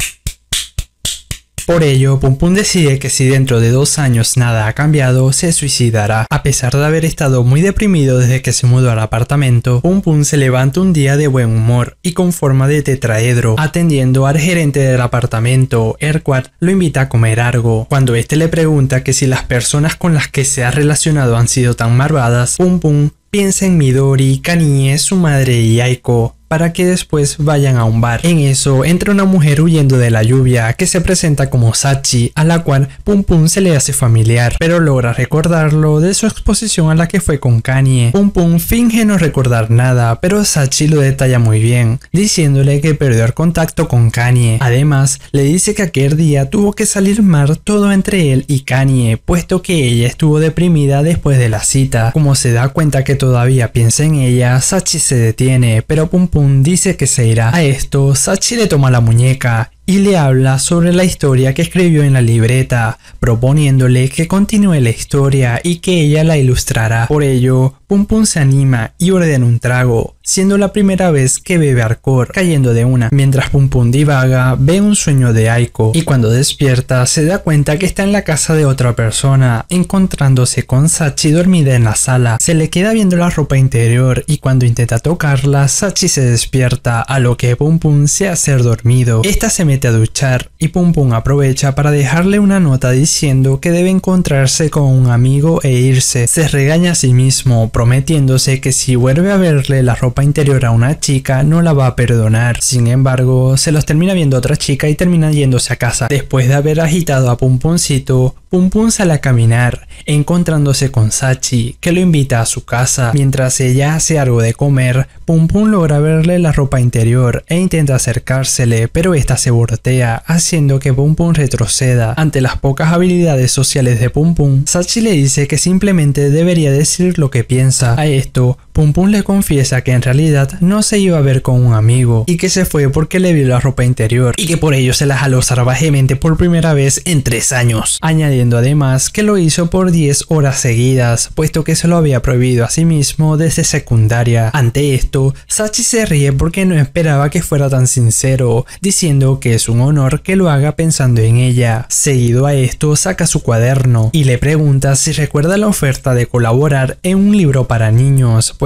Por ello, Pum Pum decide que si dentro de 2 años nada ha cambiado, se suicidará. A pesar de haber estado muy deprimido desde que se mudó al apartamento, Pum Pum se levanta un día de buen humor y con forma de tetraedro, atendiendo al gerente del apartamento, el cual lo invita a comer algo. Cuando este le pregunta que si las personas con las que se ha relacionado han sido tan malvadas, Pum Pum piensa en Midori, Kanie, su madre y Aiko, para que después vayan a un bar. En eso entra una mujer huyendo de la lluvia que se presenta como Sachi, a la cual Pum Pum se le hace familiar, pero logra recordarlo de su exposición a la que fue con Kanye. Pum Pum finge no recordar nada, pero Sachi lo detalla muy bien, diciéndole que perdió el contacto con Kanye. Además, le dice que aquel día tuvo que salir mal todo entre él y Kanye, puesto que ella estuvo deprimida después de la cita. Como se da cuenta que todavía piensa en ella, Sachi se detiene, pero Pum Pum dice que se irá. A esto, Sachi le toma la muñeca y le habla sobre la historia que escribió en la libreta, proponiéndole que continúe la historia y que ella la ilustrará. Por ello, Pum Pum se anima y ordena un trago, siendo la primera vez que bebe alcohol, cayendo de una. Mientras Pum Pum divaga, ve un sueño de Aiko y cuando despierta se da cuenta que está en la casa de otra persona, encontrándose con Sachi dormida en la sala. Se le queda viendo la ropa interior y cuando intenta tocarla, Sachi se despierta, a lo que Pum Pum se hace dormido. Esta se mete a duchar y Pum Pum aprovecha para dejarle una nota diciendo que debe encontrarse con un amigo e irse. Se regaña a sí mismo, prometiéndose que si vuelve a verle la ropa interior a una chica no la va a perdonar. Sin embargo, se los termina viendo a otra chica y termina yéndose a casa. Después de haber agitado a Pum Pumcito, Pum Pum sale a caminar, encontrándose con Sachi, que lo invita a su casa. Mientras ella hace algo de comer, Pum Pum logra verle la ropa interior e intenta acercársele, pero esta se voltea, haciendo que Pum Pum retroceda. Ante las pocas habilidades sociales de Pum Pum, Sachi le dice que simplemente debería decir lo que piensa. A esto, Pum Pum le confiesa que en realidad no se iba a ver con un amigo y que se fue porque le vio la ropa interior y que por ello se la jaló salvajemente por primera vez en 3 años, añadiendo además que lo hizo por 10 horas seguidas, puesto que se lo había prohibido a sí mismo desde secundaria. Ante esto, Sachi se ríe porque no esperaba que fuera tan sincero, diciendo que es un honor que lo haga pensando en ella. Seguido a esto, saca su cuaderno y le pregunta si recuerda la oferta de colaborar en un libro para niños,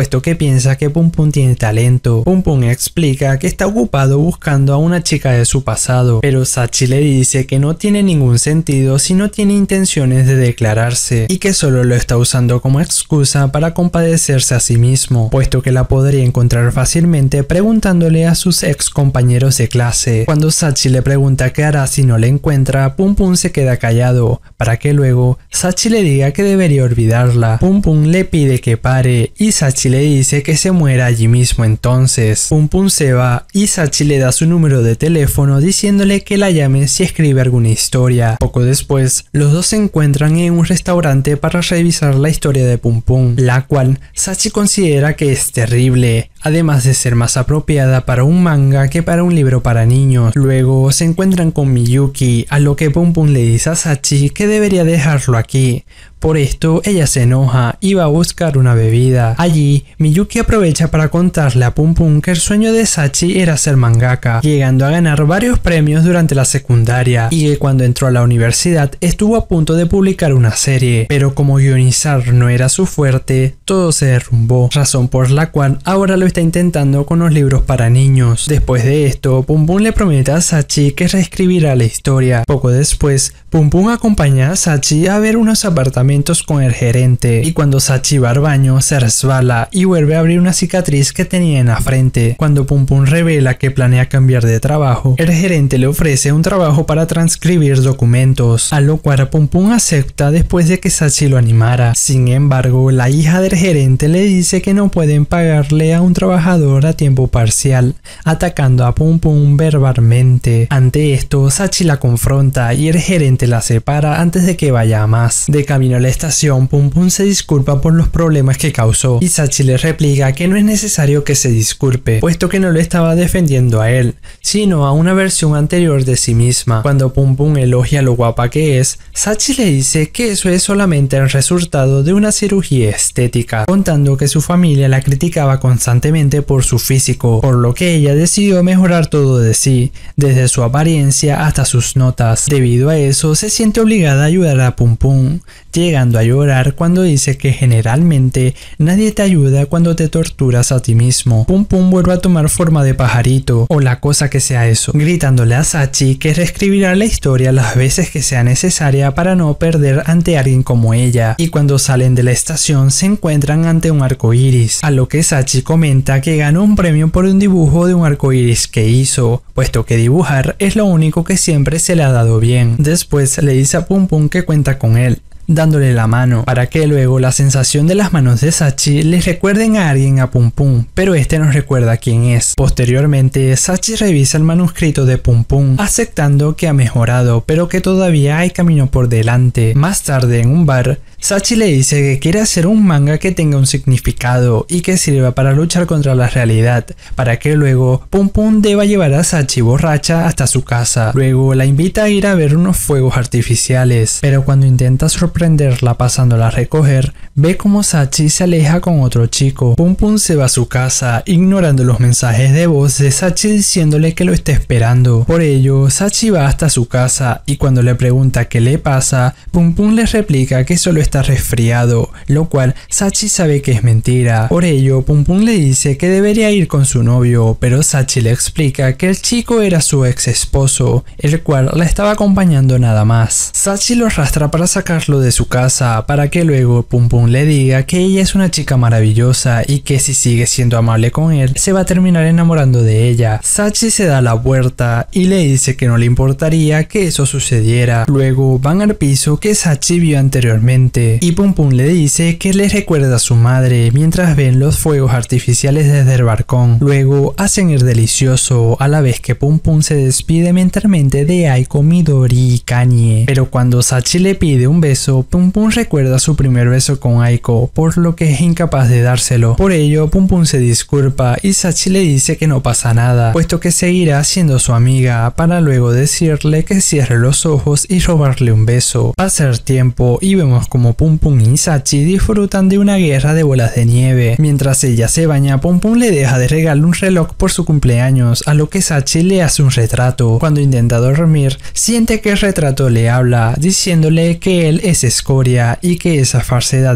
puesto que piensa que Pum Pum tiene talento. Pum Pum explica que está ocupado buscando a una chica de su pasado, pero Sachi le dice que no tiene ningún sentido si no tiene intenciones de declararse y que solo lo está usando como excusa para compadecerse a sí mismo, puesto que la podría encontrar fácilmente preguntándole a sus ex compañeros de clase. Cuando Sachi le pregunta qué hará si no le encuentra, Pum Pum se queda callado, para que luego Sachi le diga que debería olvidarla. Pum Pum le pide que pare y Sachi le dice que se muera allí mismo. Entonces Pum Pum se va y Sachi le da su número de teléfono diciéndole que la llame si escribe alguna historia. Poco después, los dos se encuentran en un restaurante para revisar la historia de Pum Pum, la cual Sachi considera que es terrible, además de ser más apropiada para un manga que para un libro para niños. Luego se encuentran con Miyuki, a lo que Pum Pum le dice a Sachi que debería dejarlo aquí. Por esto ella se enoja y va a buscar una bebida. Allí, Miyuki aprovecha para contarle a Pum Pum que el sueño de Sachi era ser mangaka, llegando a ganar varios premios durante la secundaria, y que cuando entró a la universidad estuvo a punto de publicar una serie, pero como guionizar no era su fuerte, todo se derrumbó, razón por la cual ahora lo está intentando con los libros para niños. Después de esto, Pum Pum le promete a Sachi que reescribirá la historia. Poco después, Pum Pum acompaña a Sachi a ver unos apartamentos con el gerente, y cuando Sachi va al baño se resbala y vuelve a abrir una cicatriz que tenía en la frente. Cuando Pum Pum revela que planea cambiar de trabajo, el gerente le ofrece un trabajo para transcribir documentos, a lo cual Pum Pum acepta después de que Sachi lo animara. Sin embargo, la hija del gerente le dice que no pueden pagarle a un trabajador a tiempo parcial, atacando a Pum Pum verbalmente. Ante esto, Sachi la confronta y el gerente la separa antes de que vaya a más. De camino a la estación, Pum Pum se disculpa por los problemas que causó y Sachi le replica que no es necesario que se disculpe, puesto que no lo estaba defendiendo a él, sino a una versión anterior de sí misma. Cuando Pum Pum elogia lo guapa que es, Sachi le dice que eso es solamente el resultado de una cirugía estética, contando que su familia la criticaba constantemente por su físico, por lo que ella decidió mejorar todo de sí, desde su apariencia hasta sus notas. Debido a eso, se siente obligada a ayudar a Pum Pum, llegando a llorar cuando dice que generalmente nadie te ayuda cuando te torturas a ti mismo. Pum Pum vuelve a tomar forma de pajarito, o la cosa que sea eso, gritándole a Sachi que reescribirá la historia las veces que sea necesaria para no perder ante alguien como ella. Y cuando salen de la estación se encuentran ante un arco iris, a lo que Sachi comenta que ganó un premio por un dibujo de un arco iris que hizo, puesto que dibujar es lo único que siempre se le ha dado bien. Después le dice a Pum Pum que cuenta con él, dándole la mano, para que luego la sensación de las manos de Sachi les recuerden a alguien a Pum Pum, pero este no recuerda quién es. Posteriormente, Sachi revisa el manuscrito de Pum Pum, aceptando que ha mejorado, pero que todavía hay camino por delante. Más tarde, en un bar, Sachi le dice que quiere hacer un manga que tenga un significado y que sirva para luchar contra la realidad, para que luego Pum Pum deba llevar a Sachi borracha hasta su casa. Luego la invita a ir a ver unos fuegos artificiales, pero cuando intenta sorprenderla pasándola a recoger, ve como Sachi se aleja con otro chico. Pum Pum se va a su casa, ignorando los mensajes de voz de Sachi diciéndole que lo está esperando. Por ello, Sachi va hasta su casa y cuando le pregunta qué le pasa, Pum Pum le replica que solo está resfriado, lo cual Sachi sabe que es mentira. Por ello, Pum Pum le dice que debería ir con su novio, pero Sachi le explica que el chico era su ex esposo, el cual la estaba acompañando nada más. Sachi lo arrastra para sacarlo de su casa, para que luego Pum Pum le diga que ella es una chica maravillosa y que si sigue siendo amable con él, se va a terminar enamorando de ella. Sachi se da la vuelta y le dice que no le importaría que eso sucediera. Luego van al piso que Sachi vio anteriormente y Pum Pum le dice que le recuerda a su madre mientras ven los fuegos artificiales desde el balcón. Luego hacen el delicioso a la vez que Pum Pum se despide mentalmente de Aiko, Midori y Kanye, pero cuando Sachi le pide un beso, Pum Pum recuerda su primer beso con Aiko, por lo que es incapaz de dárselo. Por ello, Pum Pum se disculpa y Sachi le dice que no pasa nada, puesto que seguirá siendo su amiga, para luego decirle que cierre los ojos y robarle un beso. Pasa el tiempo y vemos como Pum Pum y Sachi disfrutan de una guerra de bolas de nieve. Mientras ella se baña, Pum Pum le deja de regalo un reloj por su cumpleaños, a lo que Sachi le hace un retrato. Cuando intenta dormir, siente que el retrato le habla, diciéndole que él es escoria y que esa falsedad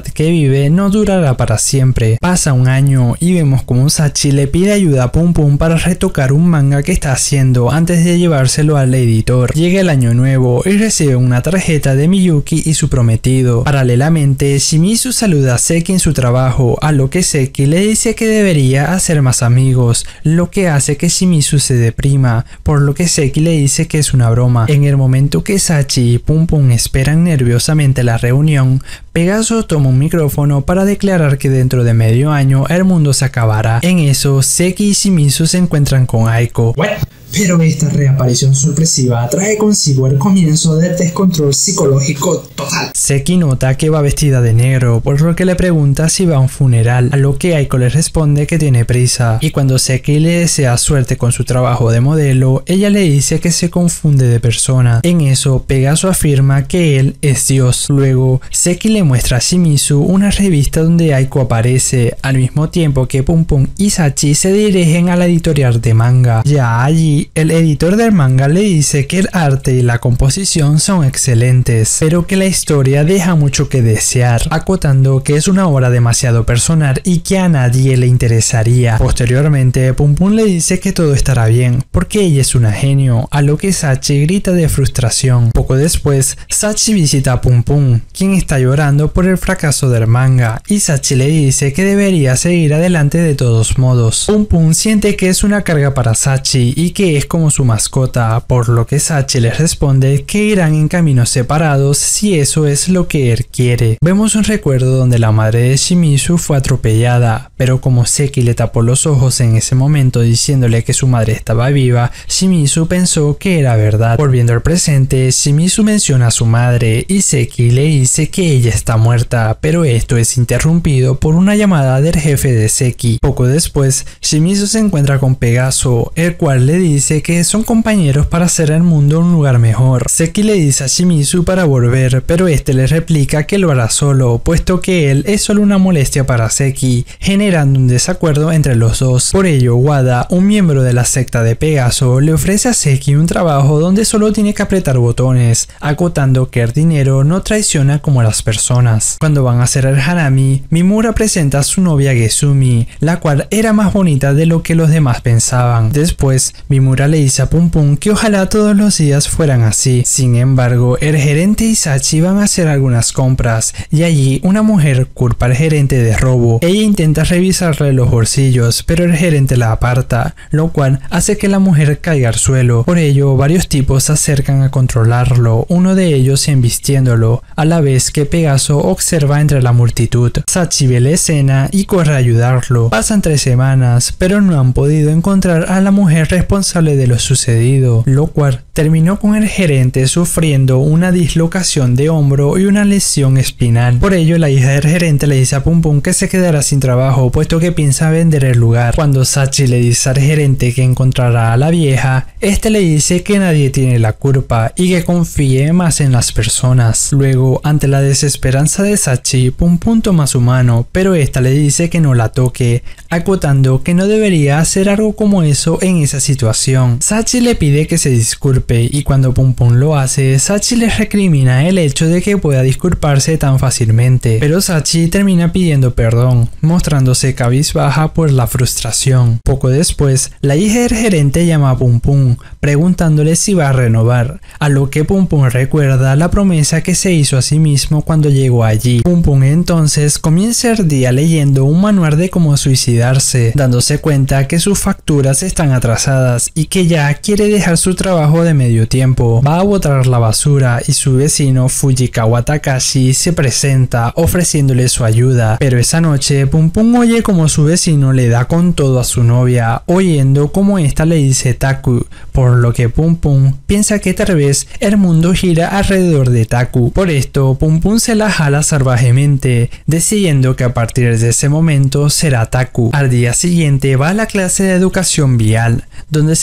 que vive no durará para siempre. Pasa un año y vemos como Sachi le pide ayuda a Pum Pum para retocar un manga que está haciendo antes de llevárselo al editor. Llega el año nuevo y recibe una tarjeta de Miyuki y su prometido. Paralelamente, Shimizu saluda a Seki en su trabajo, a lo que Seki le dice que debería hacer más amigos, lo que hace que Shimizu se deprima, por lo que Seki le dice que es una broma. En el momento que Sachi y Pum Pum esperan nerviosamente la reunión, Pegaso toma un micrófono para declarar que dentro de medio año el mundo se acabará. En eso, Seki y Shimizu se encuentran con Aiko. Bueno, pero esta reaparición sorpresiva trae consigo el comienzo del descontrol psicológico total. Seki nota que va vestida de negro, por lo que le pregunta si va a un funeral, a lo que Aiko le responde que tiene prisa, y cuando Seki le desea suerte con su trabajo de modelo, ella le dice que se confunde de persona. En eso, Pegaso afirma que él es Dios. Luego, Seki le muestra a Shimizu una revista donde Aiko aparece, al mismo tiempo que Pum Pum y Sachi se dirigen a la editorial de manga. Ya allí, el editor del manga le dice que el arte y la composición son excelentes, pero que la historia deja mucho que desear, acotando que es una obra demasiado personal y que a nadie le interesaría. Posteriormente, Pum Pum le dice que todo estará bien, porque ella es una genio, a lo que Sachi grita de frustración. Poco después, Sachi visita a Pum Pum, quien está llorando por el fracaso del manga, y Sachi le dice que debería seguir adelante de todos modos. Pum Pum siente que es una carga para Sachi y que es como su mascota, por lo que Sachi le responde que irán en caminos separados si eso es lo que él quiere. Vemos un recuerdo donde la madre de Shimizu fue atropellada, pero como Seki le tapó los ojos en ese momento diciéndole que su madre estaba viva, Shimizu pensó que era verdad. Volviendo al presente, Shimizu menciona a su madre y Seki le dice que ella está muerta, pero esto es interrumpido por una llamada del jefe de Seki. Poco después, Shimizu se encuentra con Pegaso, el cual le dice que son compañeros para hacer el mundo un lugar mejor. Seki le dice a Shimizu para volver, pero este le replica que lo hará solo, puesto que él es solo una molestia para Seki, generando un desacuerdo entre los dos. Por ello, Wada, un miembro de la secta de Pegaso, le ofrece a Seki un trabajo donde solo tiene que apretar botones, acotando que el dinero no traiciona como las personas. Cuando van a hacer el hanami, Mimura presenta a su novia Gezumi, la cual era más bonita de lo que los demás pensaban. Después, Mimura le dice a Pum Pum que ojalá todos los días fueran así. Sin embargo, el gerente y Sachi van a hacer algunas compras y allí una mujer culpa al gerente de robo. Ella intenta revisarle los bolsillos, pero el gerente la aparta, lo cual hace que la mujer caiga al suelo. Por ello, varios tipos se acercan a controlarlo, uno de ellos embistiéndolo, a la vez que Pegaso observa entre la multitud. Sachi ve la escena y corre a ayudarlo. Pasan 3 semanas, pero no han podido encontrar a la mujer responsable de lo sucedido, lo cual terminó con el gerente sufriendo una dislocación de hombro y una lesión espinal. Por ello, la hija del gerente le dice a Pum Pum que se quedará sin trabajo, puesto que piensa vender el lugar. Cuando Sachi le dice al gerente que encontrará a la vieja, este le dice que nadie tiene la culpa y que confíe más en las personas. Luego, ante la desesperanza de Sachi, Pum Pum toma su mano, pero esta le dice que no la toque, acotando que no debería hacer algo como eso en esa situación. Sachi le pide que se disculpe y cuando Pum Pum lo hace, Sachi le recrimina el hecho de que pueda disculparse tan fácilmente, pero Sachi termina pidiendo perdón, mostrándose cabizbaja por la frustración. Poco después, la hija del gerente llama a Pum Pum, preguntándole si va a renovar, a lo que Pum Pum recuerda la promesa que se hizo a sí mismo cuando llegó allí. Pum Pum entonces comienza el día leyendo un manual de cómo suicidarse, dándose cuenta que sus facturas están atrasadas y que ya quiere dejar su trabajo de medio tiempo. Va a botar la basura y su vecino Fujikawa Takashi se presenta ofreciéndole su ayuda, pero esa noche Pum Pum oye como su vecino le da con todo a su novia, oyendo como esta le dice Taku, por lo que Pum Pum piensa que tal vez el mundo gira alrededor de Taku. Por esto, Pum Pum se la jala salvajemente, decidiendo que a partir de ese momento será Taku. Al día siguiente va a la clase de educación vial, donde se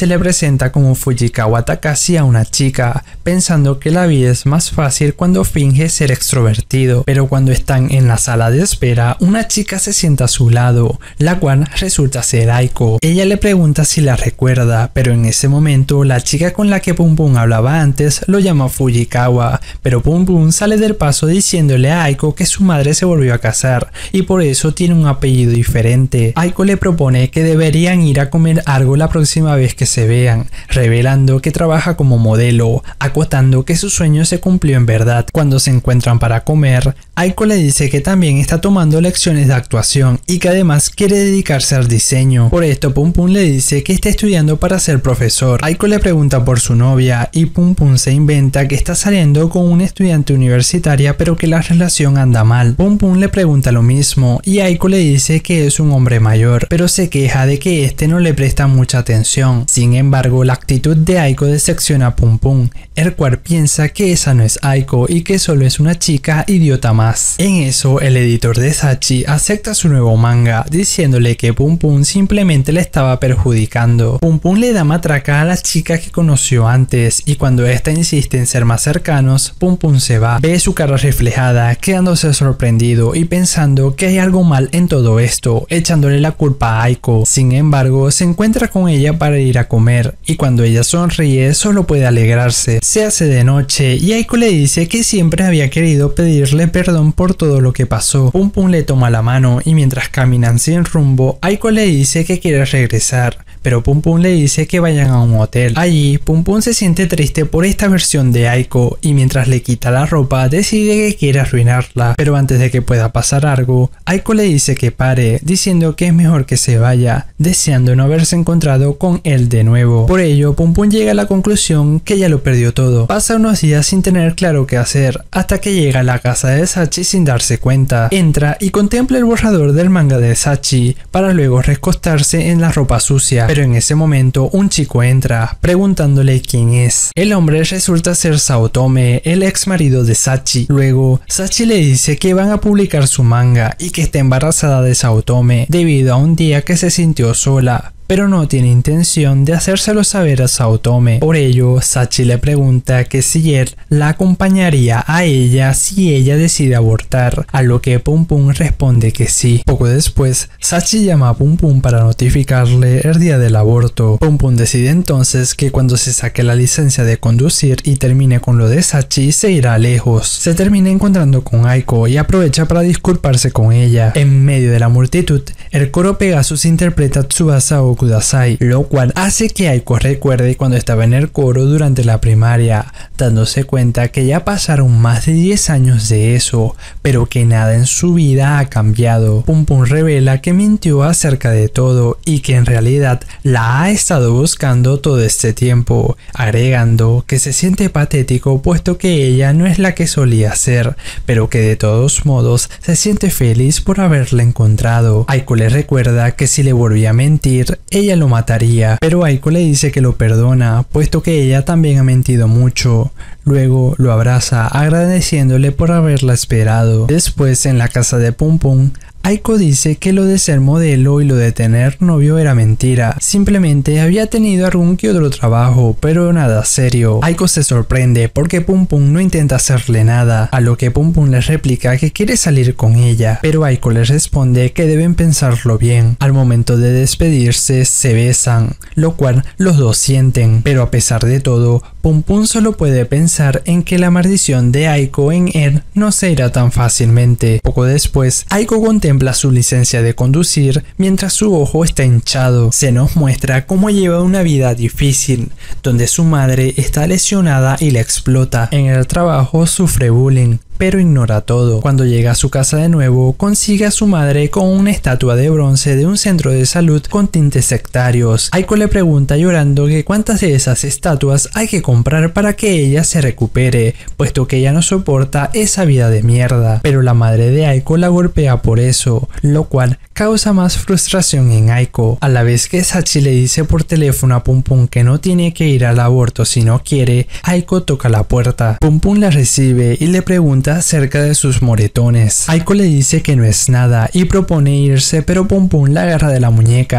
se le presenta como Fujikawa Takashi a una chica, pensando que la vida es más fácil cuando finge ser extrovertido, pero cuando están en la sala de espera, una chica se sienta a su lado, la cual resulta ser Aiko. Ella le pregunta si la recuerda, pero en ese momento la chica con la que Pum Pum hablaba antes lo llama Fujikawa, pero Pum Pum sale del paso diciéndole a Aiko que su madre se volvió a casar y por eso tiene un apellido diferente. Aiko le propone que deberían ir a comer algo la próxima vez que se vean, revelando que trabaja como modelo, acotando que su sueño se cumplió en verdad. Cuando se encuentran para comer, Aiko le dice que también está tomando lecciones de actuación y que además quiere dedicarse al diseño. Por esto Pum Pum le dice que está estudiando para ser profesor. Aiko le pregunta por su novia y Pum Pum se inventa que está saliendo con una estudiante universitaria pero que la relación anda mal. Pum Pum le pregunta lo mismo y Aiko le dice que es un hombre mayor, pero se queja de que este no le presta mucha atención. Sin embargo, la actitud de Aiko decepciona a Pum Pum, el cual piensa que esa no es Aiko y que solo es una chica idiota más. En eso, el editor de Sachi acepta su nuevo manga, diciéndole que Pum Pum simplemente le estaba perjudicando. Pum Pum le da matraca a la chica que conoció antes y cuando esta insiste en ser más cercanos, Pum Pum se va. Ve su cara reflejada, quedándose sorprendido y pensando que hay algo mal en todo esto, echándole la culpa a Aiko. Sin embargo, se encuentra con ella para ir a comer y cuando ella sonríe solo puede alegrarse. Se hace de noche y Aiko le dice que siempre había querido pedirle perdón por todo lo que pasó. Pum Pum le toma la mano y mientras caminan sin rumbo, Aiko le dice que quiere regresar, pero Pum Pum le dice que vayan a un hotel. Allí, Pum Pum se siente triste por esta versión de Aiko y mientras le quita la ropa decide que quiere arruinarla, pero antes de que pueda pasar algo, Aiko le dice que pare, diciendo que es mejor que se vaya, deseando no haberse encontrado con él de nuevo. Por ello, Pum Pum llega a la conclusión que ya lo perdió todo. Pasa unos días sin tener claro qué hacer, hasta que llega a la casa de Sachi sin darse cuenta. Entra y contempla el borrador del manga de Sachi, para luego recostarse en la ropa sucia. Pero en ese momento un chico entra, preguntándole quién es. El hombre resulta ser Saotome, el ex marido de Sachi. Luego, Sachi le dice que van a publicar su manga y que está embarazada de Saotome, debido a un día que se sintió sola, pero no tiene intención de hacérselo saber a Saotome. Por ello, Sachi le pregunta que si él la acompañaría a ella si ella decide abortar, a lo que Pum Pum responde que sí. Poco después, Sachi llama a Pum Pum para notificarle el día del aborto. Pum Pum decide entonces que cuando se saque la licencia de conducir y termine con lo de Sachi, se irá lejos. Se termina encontrando con Aiko y aprovecha para disculparse con ella. En medio de la multitud, el coro Pegasus interpreta Tsubasa o Kudasai, lo cual hace que Aiko recuerde cuando estaba en el coro durante la primaria, dándose cuenta que ya pasaron más de 10 años de eso, pero que nada en su vida ha cambiado. Pum Pum revela que mintió acerca de todo y que en realidad la ha estado buscando todo este tiempo, agregando que se siente patético puesto que ella no es la que solía ser, pero que de todos modos se siente feliz por haberla encontrado. Aiko le recuerda que si le volvía a mentir, ella lo mataría, pero Aiko le dice que lo perdona, puesto que ella también ha mentido mucho. Luego lo abraza agradeciéndole por haberla esperado. Después, en la casa de Pum Pum, Aiko dice que lo de ser modelo y lo de tener novio era mentira, simplemente había tenido algún que otro trabajo, pero nada serio. Aiko se sorprende porque Pum Pum no intenta hacerle nada, a lo que Pum Pum le replica que quiere salir con ella, pero Aiko le responde que deben pensarlo bien. Al momento de despedirse se besan, lo cual los dos sienten, pero a pesar de todo, Pum Pum solo puede pensar en que la maldición de Aiko en él no se irá tan fácilmente. Poco después, Aiko contempla su licencia de conducir mientras su ojo está hinchado. Se nos muestra cómo lleva una vida difícil, donde su madre está lesionada y la explota. En el trabajo sufre bullying, pero ignora todo. Cuando llega a su casa de nuevo, consigue a su madre con una estatua de bronce de un centro de salud con tintes sectarios. Aiko le pregunta llorando que cuántas de esas estatuas hay que comprar para que ella se recupere, puesto que ella no soporta esa vida de mierda. Pero la madre de Aiko la golpea por eso, lo cual causa más frustración en Aiko. A la vez que Sachi le dice por teléfono a Pum Pum que no tiene que ir al aborto si no quiere, Aiko toca la puerta. Pum Pum la recibe y le pregunta acerca de sus moretones. Aiko le dice que no es nada y propone irse, pero Pum Pum la agarra de la muñeca,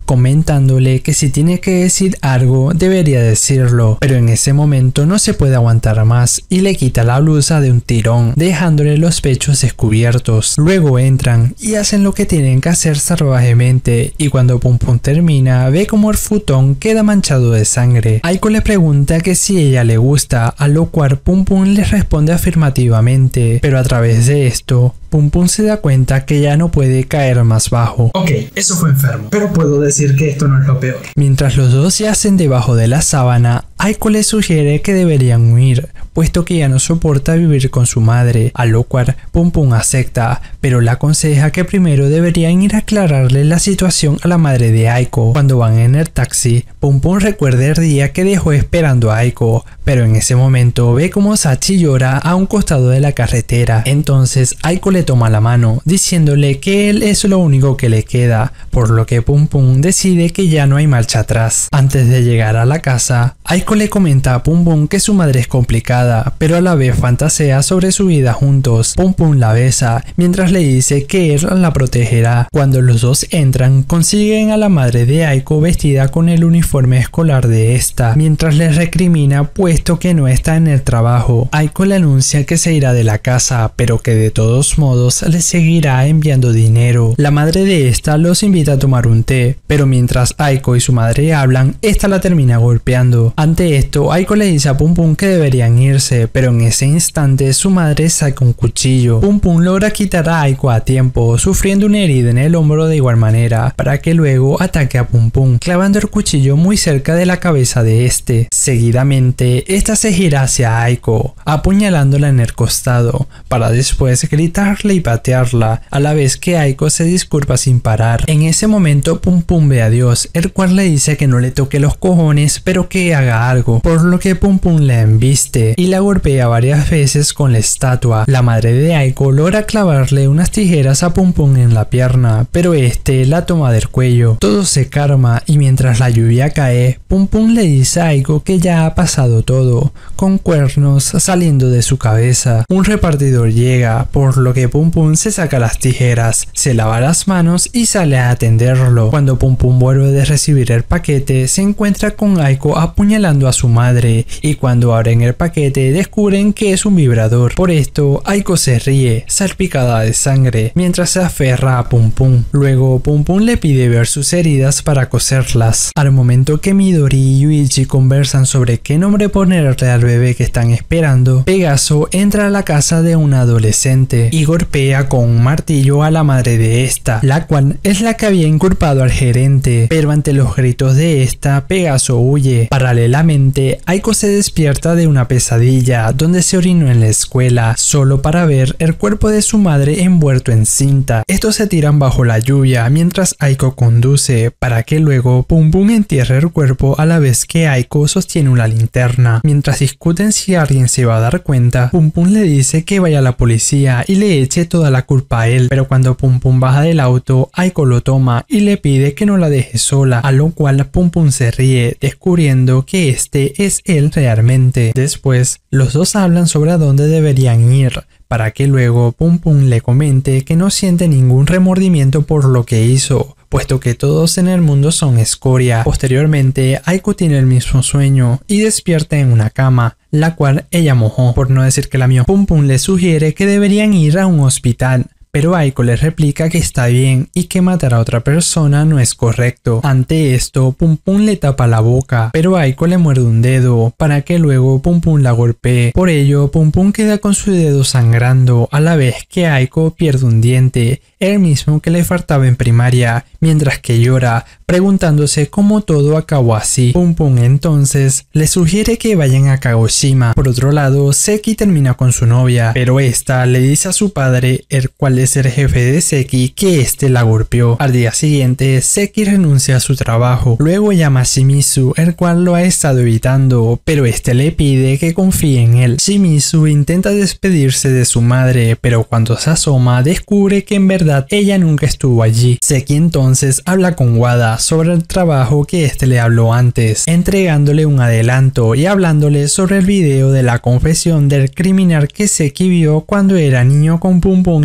comentándole que si tiene que decir algo debería decirlo, pero en ese momento no se puede aguantar más y le quita la blusa de un tirón, dejándole los pechos descubiertos. Luego entran y hacen lo que tienen que hacer salvajemente, y cuando Pum Pum termina ve como el futón queda manchado de sangre. Aiko le pregunta que si ella le gusta, a lo cual Pum Pum le responde afirmativamente, pero a través de esto Pum Pum se da cuenta que ya no puede caer más bajo. Ok, eso fue enfermo, pero puedo decir que esto no es lo peor. Mientras los dos yacen debajo de la sábana, Aiko le sugiere que deberían huir, puesto que ya no soporta vivir con su madre, a lo cual Pum Pum acepta, pero le aconseja que primero deberían ir a aclararle la situación a la madre de Aiko. Cuando van en el taxi, Pum Pum recuerda el día que dejó esperando a Aiko, pero en ese momento ve como Sachi llora a un costado de la carretera. Entonces Aiko le toma la mano, diciéndole que él es lo único que le queda, por lo que Pum Pum decide que ya no hay marcha atrás. Antes de llegar a la casa, Aiko le comenta a Pum Pum que su madre es complicada, pero a la vez fantasea sobre su vida juntos. Pum Pum la besa, mientras le dice que él la protegerá. Cuando los dos entran, consiguen a la madre de Aiko vestida con el uniforme escolar de esta, mientras le recrimina puesto que no está en el trabajo. Aiko le anuncia que se irá de la casa, pero que de todos modos le seguirá enviando dinero. La madre de esta los invita a tomar un té, pero mientras Aiko y su madre hablan, esta la termina golpeando. Ante esto, Aiko le dice a Pum Pum que deberían irse, pero en ese instante su madre saca un cuchillo. Pum Pum logra quitar a Aiko a tiempo, sufriendo una herida en el hombro de igual manera, para que luego ataque a Pum Pum, clavando el cuchillo muy cerca de la cabeza de este. Seguidamente, esta se gira hacia Aiko, apuñalándola en el costado, para después gritarle y patearla, a la vez que Aiko se disculpa sin parar. En ese momento Pum Pum ve a Dios, el cual le dice que no le toque los cojones, pero que haga algo, por lo que Pum Pum la embiste y la golpea varias veces con la estatua. La madre de Aiko logra clavarle unas tijeras a Pum Pum en la pierna, pero este la toma del cuello. Todo se calma y mientras la lluvia cae, Pum Pum le dice a Aiko que ya ha pasado todo, con cuernos saliendo de su cabeza. Un repartidor llega, por lo que Pum Pum se saca las tijeras, se lava las manos y sale a atenderlo. Cuando Pum Pum vuelve de recibir el paquete, se encuentra con Aiko apuñalando a su madre, y cuando abren el paquete descubren que es un vibrador. Por esto Aiko se ríe, salpicada de sangre, mientras se aferra a Pum Pum. Luego Pum Pum le pide ver sus heridas para coserlas. Al momento que Midori y Yuichi conversan sobre qué nombre ponerle al bebé que están esperando, Pegaso entra a la casa de una adolescente y golpea con un martillo a la madre de esta, la cual es la que había inculpado al gerente, pero ante los gritos de esta, Pegaso huye. Paralelamente, Aiko se despierta de una pesadilla donde se orinó en la escuela, solo para ver el cuerpo de su madre envuelto en cinta. Estos se tiran bajo la lluvia mientras Aiko conduce, para que luego Pum Pum entierre el cuerpo a la vez que Aiko sostiene una linterna. Mientras discuten si alguien se va a dar cuenta, Pum Pum le dice que vaya a la policía y le eche toda la culpa a él, pero cuando Pum Pum baja del auto, Aiko lo toma y le pide que no la deje sola, a lo cual Pum Pum se ríe, descubriendo que este es él realmente. Después, los dos hablan sobre a dónde deberían ir, para que luego Pum Pum le comente que no siente ningún remordimiento por lo que hizo, puesto que todos en el mundo son escoria. Posteriormente, Aiko tiene el mismo sueño y despierta en una cama, la cual ella mojó, por no decir que la mió. Pum Pum le sugiere que deberían ir a un hospital, pero Aiko le replica que está bien y que matar a otra persona no es correcto. Ante esto, Pum Pum le tapa la boca, pero Aiko le muerde un dedo, para que luego Pum Pum la golpee. Por ello, Pum Pum queda con su dedo sangrando, a la vez que Aiko pierde un diente, el mismo que le faltaba en primaria, mientras que llora, preguntándose cómo todo acabó así. Pum Pum entonces le sugiere que vayan a Kagoshima. Por otro lado, Seki termina con su novia, pero esta le dice a su padre, el cual es el jefe de Seki, que este la golpeó. Al día siguiente, Seki renuncia a su trabajo. Luego llama a Shimizu, el cual lo ha estado evitando, pero este le pide que confíe en él. Shimizu intenta despedirse de su madre, pero cuando se asoma descubre que en verdad ella nunca estuvo allí. Seki entonces habla con Wada sobre el trabajo que este le habló antes, entregándole un adelanto y hablándole sobre el video de la confesión del criminal que Seki vio cuando era niño con Pum Pum y los demás.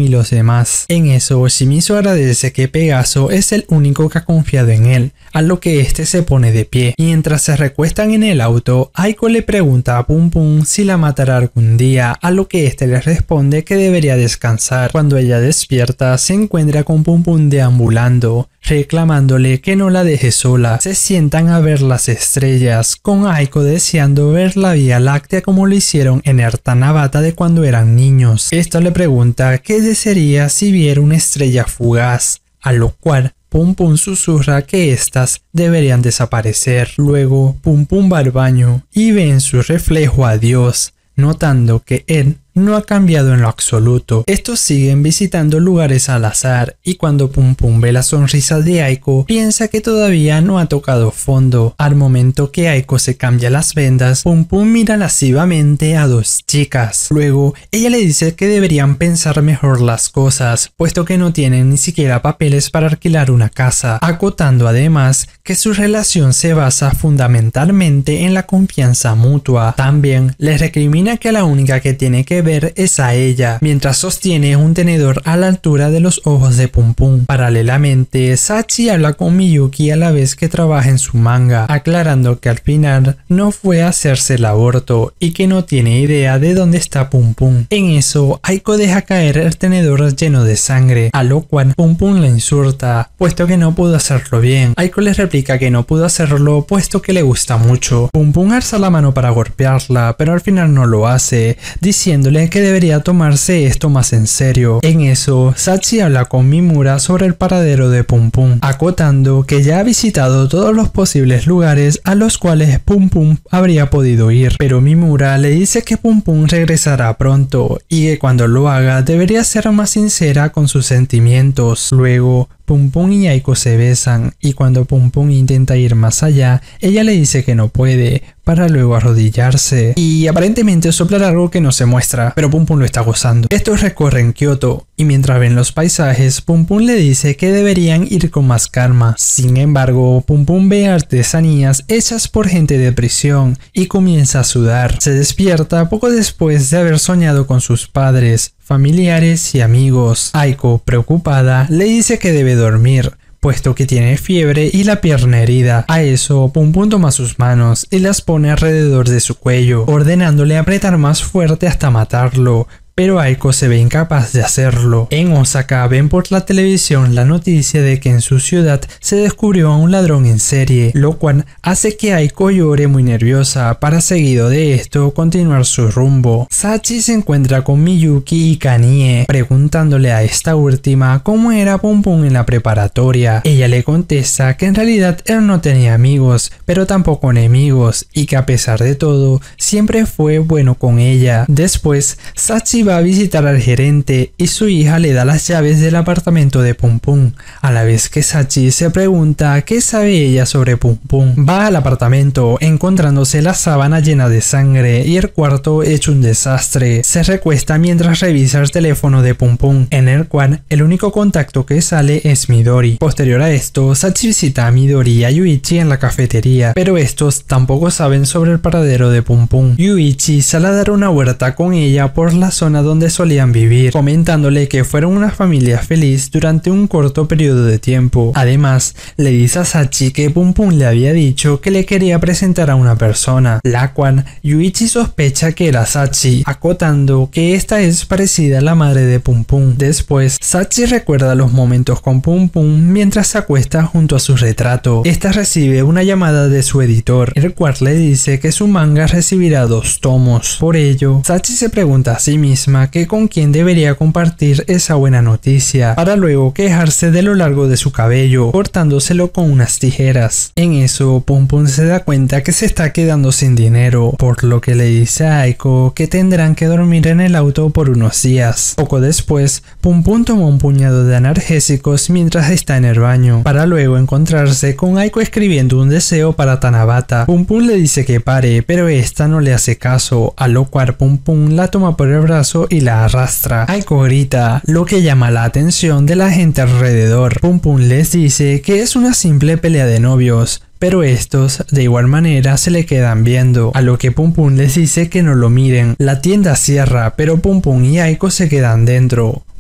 demás. En eso, Shimizu agradece que Pegaso es el único que ha confiado en él, a lo que este se pone de pie. Mientras se recuestan en el auto, Aiko le pregunta a Pum Pum si la matará algún día, a lo que este le responde que debería descansar. Cuando ella despierta, se encuentra con Pum Pum deambulando, reclamándole que no la deje sola. Se sientan a ver las estrellas, con Aiko deseando ver la Vía Láctea como lo hicieron en Ertanabata de cuando eran niños. Esto le pregunta qué desearía si viera una estrella fugaz, a lo cual Pum Pum susurra que estas deberían desaparecer. Luego Pum Pum va al baño y ve en su reflejo a Dios, notando que él no ha cambiado en lo absoluto. Estos siguen visitando lugares al azar y cuando Pum Pum ve la sonrisa de Aiko, piensa que todavía no ha tocado fondo. Al momento que Aiko se cambia las vendas, Pum Pum mira lascivamente a dos chicas. Luego, ella le dice que deberían pensar mejor las cosas, puesto que no tienen ni siquiera papeles para alquilar una casa, acotando además que su relación se basa fundamentalmente en la confianza mutua. También les recrimina que la única que tiene que ver es a ella, mientras sostiene un tenedor a la altura de los ojos de Pum Pum. Paralelamente, Sachi habla con Miyuki a la vez que trabaja en su manga, aclarando que al final no fue a hacerse el aborto y que no tiene idea de dónde está Pum Pum. En eso, Aiko deja caer el tenedor lleno de sangre, a lo cual Pum Pum la insulta, puesto que no pudo hacerlo bien. Aiko le replica que no pudo hacerlo puesto que le gusta mucho. Pum Pum alza la mano para golpearla, pero al final no lo hace, diciéndole que debería tomarse esto más en serio. En eso, Sachi habla con Mimura sobre el paradero de Pum Pum, acotando que ya ha visitado todos los posibles lugares a los cuales Pum Pum habría podido ir, pero Mimura le dice que Pum Pum regresará pronto y que cuando lo haga debería ser más sincera con sus sentimientos. Luego, Pum Pum y Aiko se besan y cuando Pum Pum intenta ir más allá, ella le dice que no puede, para luego arrodillarse y aparentemente soplar algo que no se muestra, pero Pum Pum lo está gozando. Estos recorren Kioto y mientras ven los paisajes, Pum Pum le dice que deberían ir con más calma. Sin embargo, Pum Pum ve artesanías hechas por gente de prisión y comienza a sudar. Se despierta poco después de haber soñado con sus padres, familiares y amigos. Aiko, preocupada, le dice que debe dormir, puesto que tiene fiebre y la pierna herida. A eso, Pum Pum toma sus manos y las pone alrededor de su cuello, ordenándole apretar más fuerte hasta matarlo. Pero Aiko se ve incapaz de hacerlo. En Osaka ven por la televisión la noticia de que en su ciudad se descubrió a un ladrón en serie, lo cual hace que Aiko llore muy nerviosa para seguido de esto continuar su rumbo. Sachi se encuentra con Miyuki y Kanie, preguntándole a esta última cómo era Pum Pum en la preparatoria. Ella le contesta que en realidad él no tenía amigos, pero tampoco enemigos, y que a pesar de todo, siempre fue bueno con ella. Después, Sachi va a visitar al gerente y su hija le da las llaves del apartamento de Pum Pum, a la vez que Sachi se pregunta qué sabe ella sobre Pum Pum. Va al apartamento encontrándose la sábana llena de sangre y el cuarto hecho un desastre. Se recuesta mientras revisa el teléfono de Pum Pum, en el cual el único contacto que sale es Midori. Posterior a esto, Sachi visita a Midori y a Yuichi en la cafetería, pero estos tampoco saben sobre el paradero de Pum Pum. Yuichi sale a dar una vuelta con ella por la zona donde solían vivir, comentándole que fueron una familia feliz durante un corto periodo de tiempo. Además, le dice a Sachi que Pum Pum le había dicho que le quería presentar a una persona, la cual Yuichi sospecha que era Sachi, acotando que esta es parecida a la madre de Pum Pum. Después, Sachi recuerda los momentos con Pum Pum mientras se acuesta junto a su retrato. Esta recibe una llamada de su editor, el cual le dice que su manga recibirá 2 tomos. Por ello, Sachi se pregunta a sí misma que con quién debería compartir esa buena noticia, para luego quejarse de lo largo de su cabello, cortándoselo con unas tijeras. En eso, Pum Pum se da cuenta que se está quedando sin dinero, por lo que le dice a Aiko que tendrán que dormir en el auto por unos días. Poco después, Pum Pum toma un puñado de analgésicos mientras está en el baño, para luego encontrarse con Aiko escribiendo un deseo para Tanabata. Pum Pum le dice que pare, pero esta no le hace caso, a lo cual Pum Pum la toma por el brazo y la arrastra. Aiko grita, lo que llama la atención de la gente alrededor. Pum Pum les dice que es una simple pelea de novios, pero estos de igual manera se le quedan viendo, a lo que Pum Pum les dice que no lo miren. La tienda cierra, pero Pum Pum y Aiko se quedan dentro.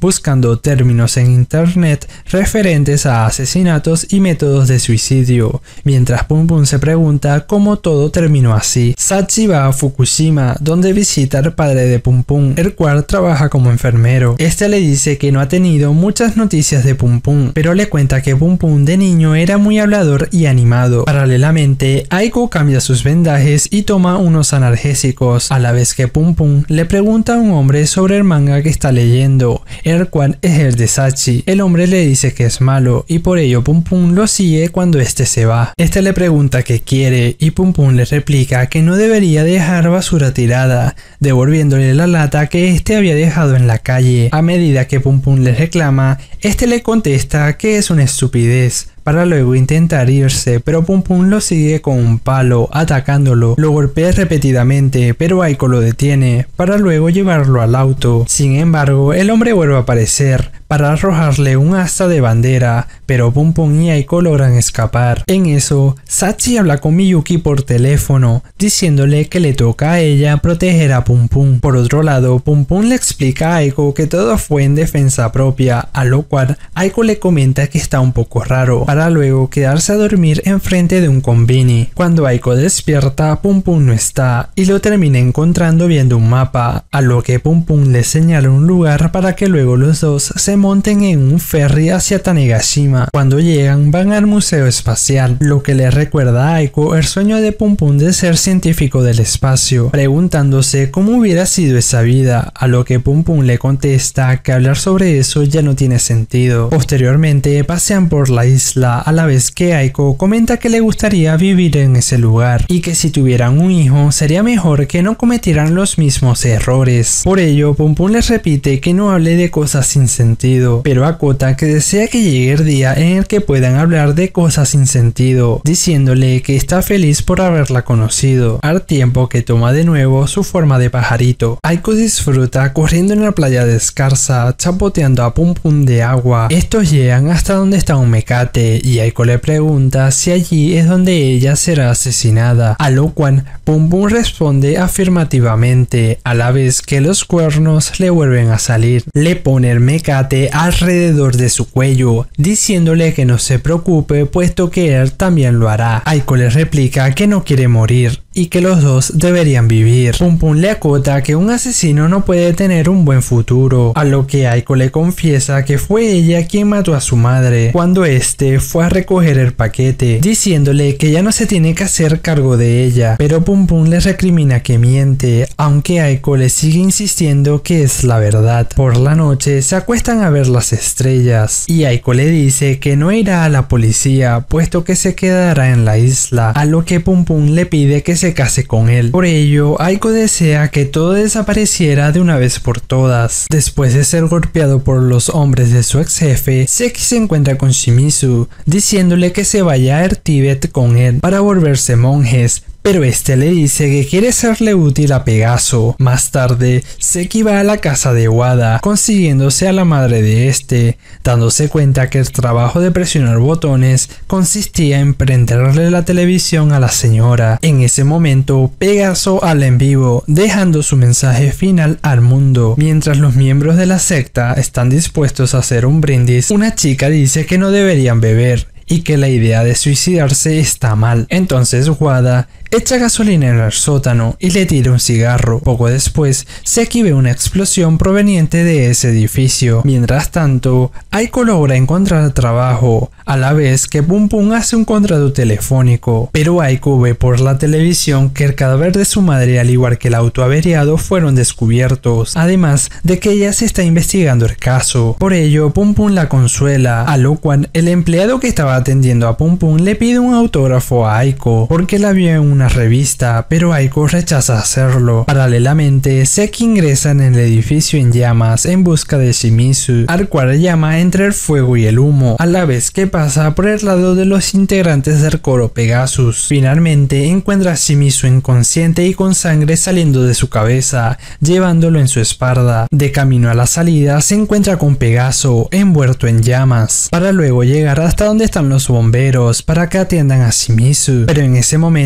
buscando términos en internet referentes a asesinatos y métodos de suicidio, mientras Pum Pum se pregunta cómo todo terminó así. Sachi va a Fukushima, donde visita al padre de Pum Pum, el cual trabaja como enfermero. Este le dice que no ha tenido muchas noticias de Pum Pum, pero le cuenta que Pum Pum de niño era muy hablador y animado. Paralelamente, Aiko cambia sus vendajes y toma unos analgésicos, a la vez que Pum Pum le pregunta a un hombre sobre el manga que está leyendo, el cual es el de Sachi. El hombre le dice que es malo y por ello Pum Pum lo sigue cuando este se va. Este le pregunta qué quiere y Pum Pum le replica que no debería dejar basura tirada, devolviéndole la lata que este había dejado en la calle. A medida que Pum Pum le reclama, este le contesta que es una estupidez, para luego intentar irse, pero Pum Pum lo sigue con un palo, atacándolo. Lo golpea repetidamente, pero Aiko lo detiene, para luego llevarlo al auto. Sin embargo, el hombre vuelve a aparecer, para arrojarle un asta de bandera, pero Pum Pum y Aiko logran escapar. En eso, Sachi habla con Miyuki por teléfono, diciéndole que le toca a ella proteger a Pum Pum. Por otro lado, Pum Pum le explica a Aiko que todo fue en defensa propia, a lo cual Aiko le comenta que está un poco raro, para luego quedarse a dormir enfrente de un konbini. Cuando Aiko despierta, Pum Pum no está, y lo termina encontrando viendo un mapa, a lo que Pum Pum le señala un lugar para que luego los dos se monten en un ferry hacia Tanegashima. Cuando llegan, van al museo espacial, lo que le recuerda a Aiko el sueño de Pum Pum de ser científico del espacio, preguntándose cómo hubiera sido esa vida, a lo que Pum Pum le contesta que hablar sobre eso ya no tiene sentido. Posteriormente pasean por la isla, a la vez que Aiko comenta que le gustaría vivir en ese lugar y que si tuvieran un hijo sería mejor que no cometieran los mismos errores. Por ello, Pum Pum les repite que no hable de cosas sin sentido, pero acota que desea que llegue el día en el que puedan hablar de cosas sin sentido, diciéndole que está feliz por haberla conocido, al tiempo que toma de nuevo su forma de pajarito. Aiko disfruta corriendo en la playa descalza, chapoteando a Pum Pum de agua. Estos llegan hasta donde está un mecate y Aiko le pregunta si allí es donde ella será asesinada, a lo cual Pum Pum responde afirmativamente, a la vez que los cuernos le vuelven a salir. Le pone el mecate alrededor de su cuello, diciéndole que no se preocupe puesto que él también lo hará. Aiko le replica que no quiere morir y que los dos deberían vivir. Pum Pum le acota que un asesino no puede tener un buen futuro, a lo que Aiko le confiesa que fue ella quien mató a su madre cuando este fue a recoger el paquete, diciéndole que ya no se tiene que hacer cargo de ella, pero Pum Pum le recrimina que miente, aunque Aiko le sigue insistiendo que es la verdad. Por la noche se acuestan a ver las estrellas y Aiko le dice que no irá a la policía puesto que se quedará en la isla, a lo que Pum Pum le pide que se case con él. Por ello, Aiko desea que todo desapareciera de una vez por todas. Después de ser golpeado por los hombres de su ex jefe, Seki se encuentra con Shimizu, diciéndole que se vaya al Tíbet con él para volverse monjes, pero este le dice que quiere serle útil a Pegaso. Más tarde, Seki va a la casa de Wada, consiguiéndose a la madre de este, dándose cuenta que el trabajo de presionar botones consistía en prenderle la televisión a la señora. En ese momento, Pegaso habla en vivo, dejando su mensaje final al mundo. Mientras los miembros de la secta están dispuestos a hacer un brindis, una chica dice que no deberían beber y que la idea de suicidarse está mal. Entonces Wada echa gasolina en el sótano y le tira un cigarro. Poco después, Seki ve una explosión proveniente de ese edificio. Mientras tanto, Aiko logra encontrar trabajo, a la vez que Pum Pum hace un contrato telefónico. Pero Aiko ve por la televisión que el cadáver de su madre, al igual que el auto averiado, fueron descubiertos, además de que ella se está investigando el caso. Por ello, Pum Pum la consuela, a lo cual el empleado que estaba atendiendo a Pum Pum le pide un autógrafo a Aiko porque la vio en una revista, pero Aiko rechaza hacerlo. Paralelamente, Seki ingresa en el edificio en llamas en busca de Shimizu, al cual llama entre el fuego y el humo, a la vez que pasa por el lado de los integrantes del coro Pegasus. Finalmente encuentra a Shimizu inconsciente y con sangre saliendo de su cabeza, llevándolo en su espalda. De camino a la salida se encuentra con Pegaso envuelto en llamas, para luego llegar hasta donde están los bomberos para que atiendan a Shimizu, pero en ese momento Seki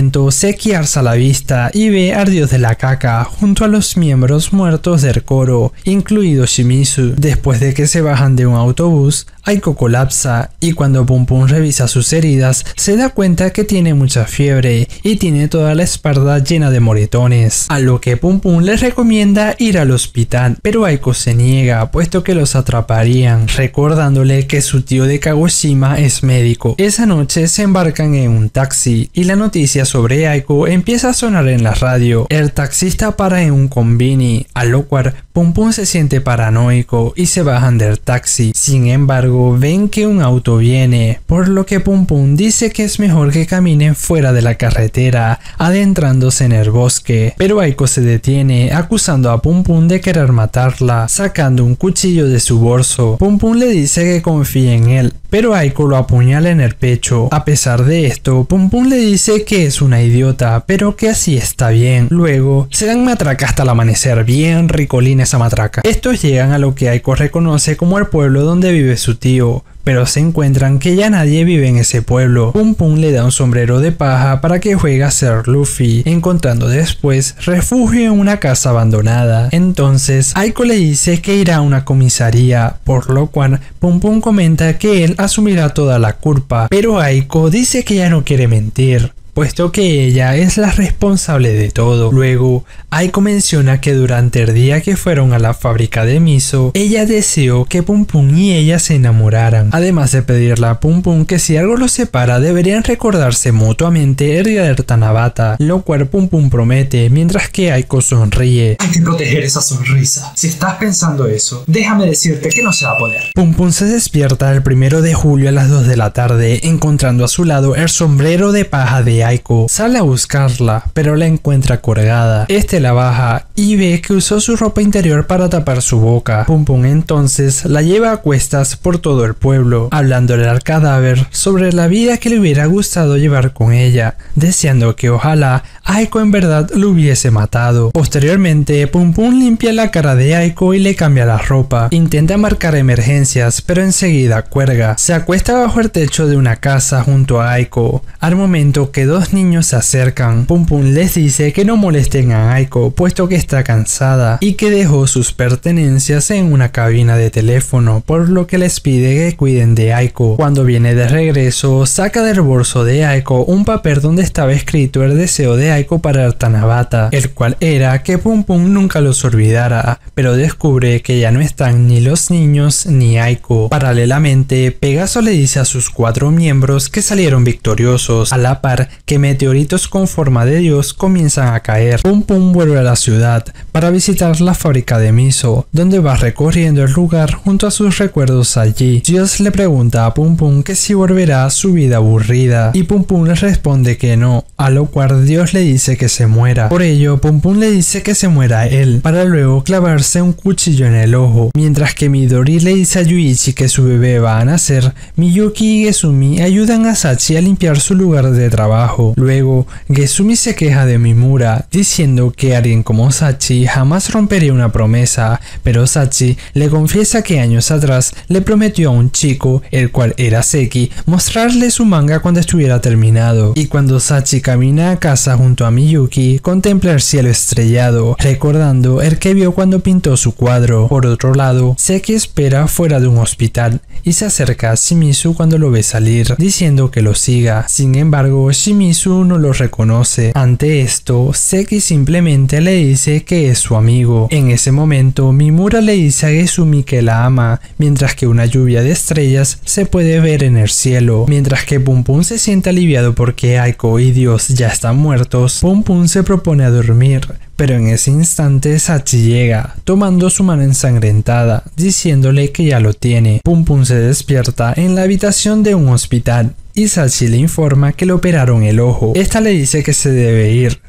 Seki alza la vista y ve al dios de la caca junto a los miembros muertos del coro, incluido Shimizu. Después de que se bajan de un autobús, Aiko colapsa y cuando Pum Pum revisa sus heridas se da cuenta que tiene mucha fiebre y tiene toda la espalda llena de moretones, a lo que Pum Pum le recomienda ir al hospital, pero Aiko se niega puesto que los atraparían, recordándole que su tío de Kagoshima es médico. Esa noche se embarcan en un taxi y la noticia sobre Aiko empieza a sonar en la radio. El taxista para en un convini, a lo cual Pum Pum se siente paranoico y se bajan del taxi. Sin embargo, ven que un auto viene, por lo que Pum Pum dice que es mejor que caminen fuera de la carretera, adentrándose en el bosque, pero Aiko se detiene acusando a Pum Pum de querer matarla, sacando un cuchillo de su bolso. Pum Pum le dice que confíe en él, pero Aiko lo apuñala en el pecho. A pesar de esto, Pum Pum le dice que es una idiota, pero que así está bien. Luego, se dan matraca hasta el amanecer, bien ricolina esa matraca. Estos llegan a lo que Aiko reconoce como el pueblo donde vive su tío, pero se encuentran que ya nadie vive en ese pueblo. Pum Pum le da un sombrero de paja para que juegue a ser Luffy, encontrando después refugio en una casa abandonada. Entonces Aiko le dice que irá a una comisaría, por lo cual Pum Pum comenta que él asumirá toda la culpa, pero Aiko dice que ya no quiere mentir, puesto que ella es la responsable de todo. Luego, Aiko menciona que durante el día que fueron a la fábrica de miso, ella deseó que Pum Pum y ella se enamoraran, además de pedirle a Pum Pum que si algo los separa deberían recordarse mutuamente el día del Tanabata, lo cual Pum Pum promete mientras que Aiko sonríe. Hay que proteger esa sonrisa. Si estás pensando eso, déjame decirte que no se va a poder. Pum Pum se despierta el 1 de julio a las 2 de la tarde, encontrando a su lado el sombrero de paja de Aiko. Sale a buscarla, pero la encuentra colgada. Este la baja y ve que usó su ropa interior para tapar su boca. Pum Pum entonces la lleva a cuestas por todo el pueblo, hablándole al cadáver sobre la vida que le hubiera gustado llevar con ella, deseando que ojalá Aiko en verdad lo hubiese matado. Posteriormente, Pum Pum limpia la cara de Aiko y le cambia la ropa. Intenta marcar emergencias, pero enseguida cuelga. Se acuesta bajo el techo de una casa junto a Aiko. Al momento que dos niños se acercan, Pum Pum les dice que no molesten a Aiko, puesto que está cansada y que dejó sus pertenencias en una cabina de teléfono, por lo que les pide que cuiden de Aiko. Cuando viene de regreso, saca del bolso de Aiko un papel donde estaba escrito el deseo de Aiko para el Tanabata, el cual era que Pum Pum nunca los olvidara, pero descubre que ya no están ni los niños ni Aiko. Paralelamente, Pegaso le dice a sus 4 miembros que salieron victoriosos, a la par que meteoritos con forma de dios comienzan a caer. Pum Pum vuelve a la ciudad para visitar la fábrica de miso, donde va recorriendo el lugar junto a sus recuerdos allí. Dios le pregunta a Pum Pum que si volverá a su vida aburrida, y Pum Pum le responde que no, a lo cual Dios le dice que se muera. Por ello, Pum Pum le dice que se muera él, para luego clavarse un cuchillo en el ojo. Mientras que Midori le dice a Yuichi que su bebé va a nacer, Miyuki y Gesumi ayudan a Sachi a limpiar su lugar de trabajo. Luego, Gesumi se queja de Mimura, diciendo que alguien como Sachi jamás rompería una promesa, pero Sachi le confiesa que años atrás le prometió a un chico, el cual era Seki, mostrarle su manga cuando estuviera terminado. Y cuando Sachi camina a casa junto a Miyuki, contempla el cielo estrellado, recordando el que vio cuando pintó su cuadro. Por otro lado, Seki espera fuera de un hospital y se acerca a Shimizu cuando lo ve salir, diciendo que lo siga. Sin embargo, Shimizu no lo reconoce. Ante esto, Seki simplemente le dice que es su amigo. En ese momento, Mimura le dice a Gesumi que la ama, mientras que una lluvia de estrellas se puede ver en el cielo. Mientras que Pum Pum se siente aliviado porque Aiko y Dios ya están muertos, Pum Pum se propone a dormir. Pero en ese instante Sachi llega, tomando su mano ensangrentada, diciéndole que ya lo tiene. Pum Pum se despierta en la habitación de un hospital y Sachi le informa que le operaron el ojo. Esta le dice que se debe ir,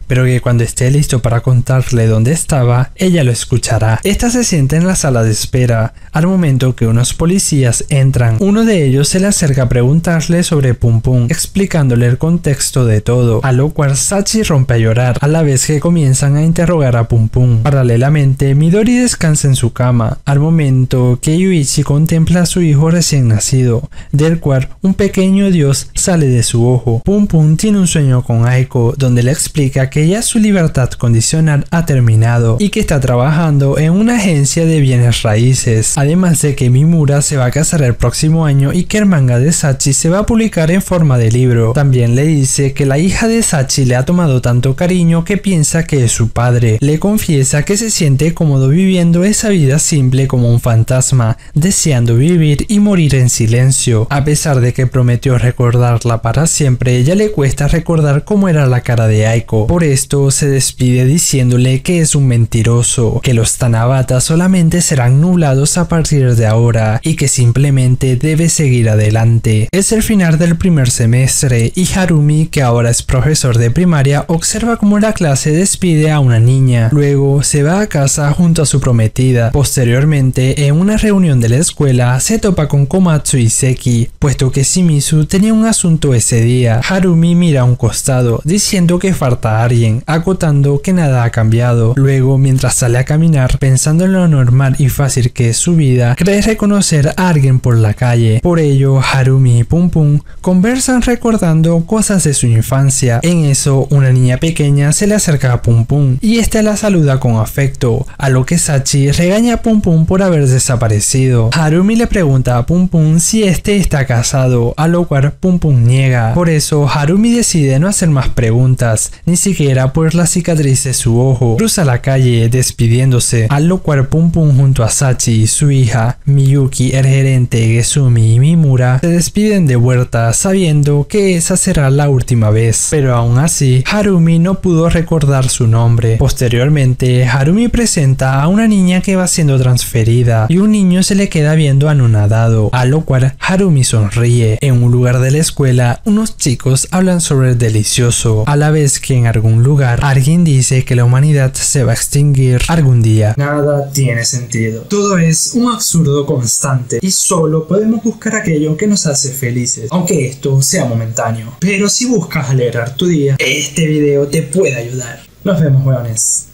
pero que cuando esté listo para contarle dónde estaba, ella lo escuchará. Esta se sienta en la sala de espera, al momento que unos policías entran. Uno de ellos se le acerca a preguntarle sobre Pum Pum, explicándole el contexto de todo, a lo cual Sachi rompe a llorar, a la vez que comienzan a interrogar a Pum Pum. Paralelamente, Midori descansa en su cama, al momento que Yuichi contempla a su hijo recién nacido, del cual un pequeño dios sale de su ojo. Pum Pum tiene un sueño con Aiko, donde le explica que ya su libertad condicional ha terminado y que está trabajando en una agencia de bienes raíces, además de que Mimura se va a casar el próximo año y que el manga de Sachi se va a publicar en forma de libro. También le dice que la hija de Sachi le ha tomado tanto cariño que piensa que es su padre. Le confiesa que se siente cómodo viviendo esa vida simple como un fantasma, deseando vivir y morir en silencio. A pesar de que prometió recordarla para siempre, ella le cuesta recordar cómo era la cara de Aiko. Por esto se despide diciéndole que es un mentiroso, que los Tanabata solamente serán nublados a partir de ahora y que simplemente debe seguir adelante. Es el final del primer semestre y Harumi, que ahora es profesor de primaria, observa cómo la clase despide a una niña. Luego se va a casa junto a su prometida. Posteriormente, en una reunión de la escuela, se topa con Komatsu y Seki, puesto que Shimizu tenía un asunto ese día. Harumi mira a un costado, diciendo que falta alguien, acotando que nada ha cambiado. Luego, mientras sale a caminar, pensando en lo normal y fácil que es su vida, cree reconocer a alguien por la calle. Por ello, Harumi y Pum Pum conversan recordando cosas de su infancia. En eso, una niña pequeña se le acerca a Pum Pum y esta la saluda con afecto, a lo que Sachi regaña a Pum Pum por haber desaparecido. Harumi le pregunta a Pum Pum si este está casado, a lo cual Pum Pum niega. Por eso, Harumi decide no hacer más preguntas, ni siquiera por la cicatriz de su ojo. Cruza la calle despidiéndose, a lo cual Pum Pum junto a Sachi, su hija, Miyuki, el gerente, Gesumi y Mimura se despiden de vuelta sabiendo que esa será la última vez. Pero aún así, Harumi no pudo recordar su nombre. Posteriormente, Harumi presenta a una niña que va siendo transferida y un niño se le queda viendo anonadado, a lo cual Harumi sonríe. En un lugar de la escuela, unos chicos hablan sobre el delicioso, a la vez que en algún lugar alguien dice que la humanidad se va a extinguir algún día. Nada tiene sentido. Todo es un absurdo constante y solo podemos buscar aquello que nos hace felices, aunque esto sea momentáneo. Pero si buscas alegrar tu día, este video te puede ayudar. Nos vemos, weones.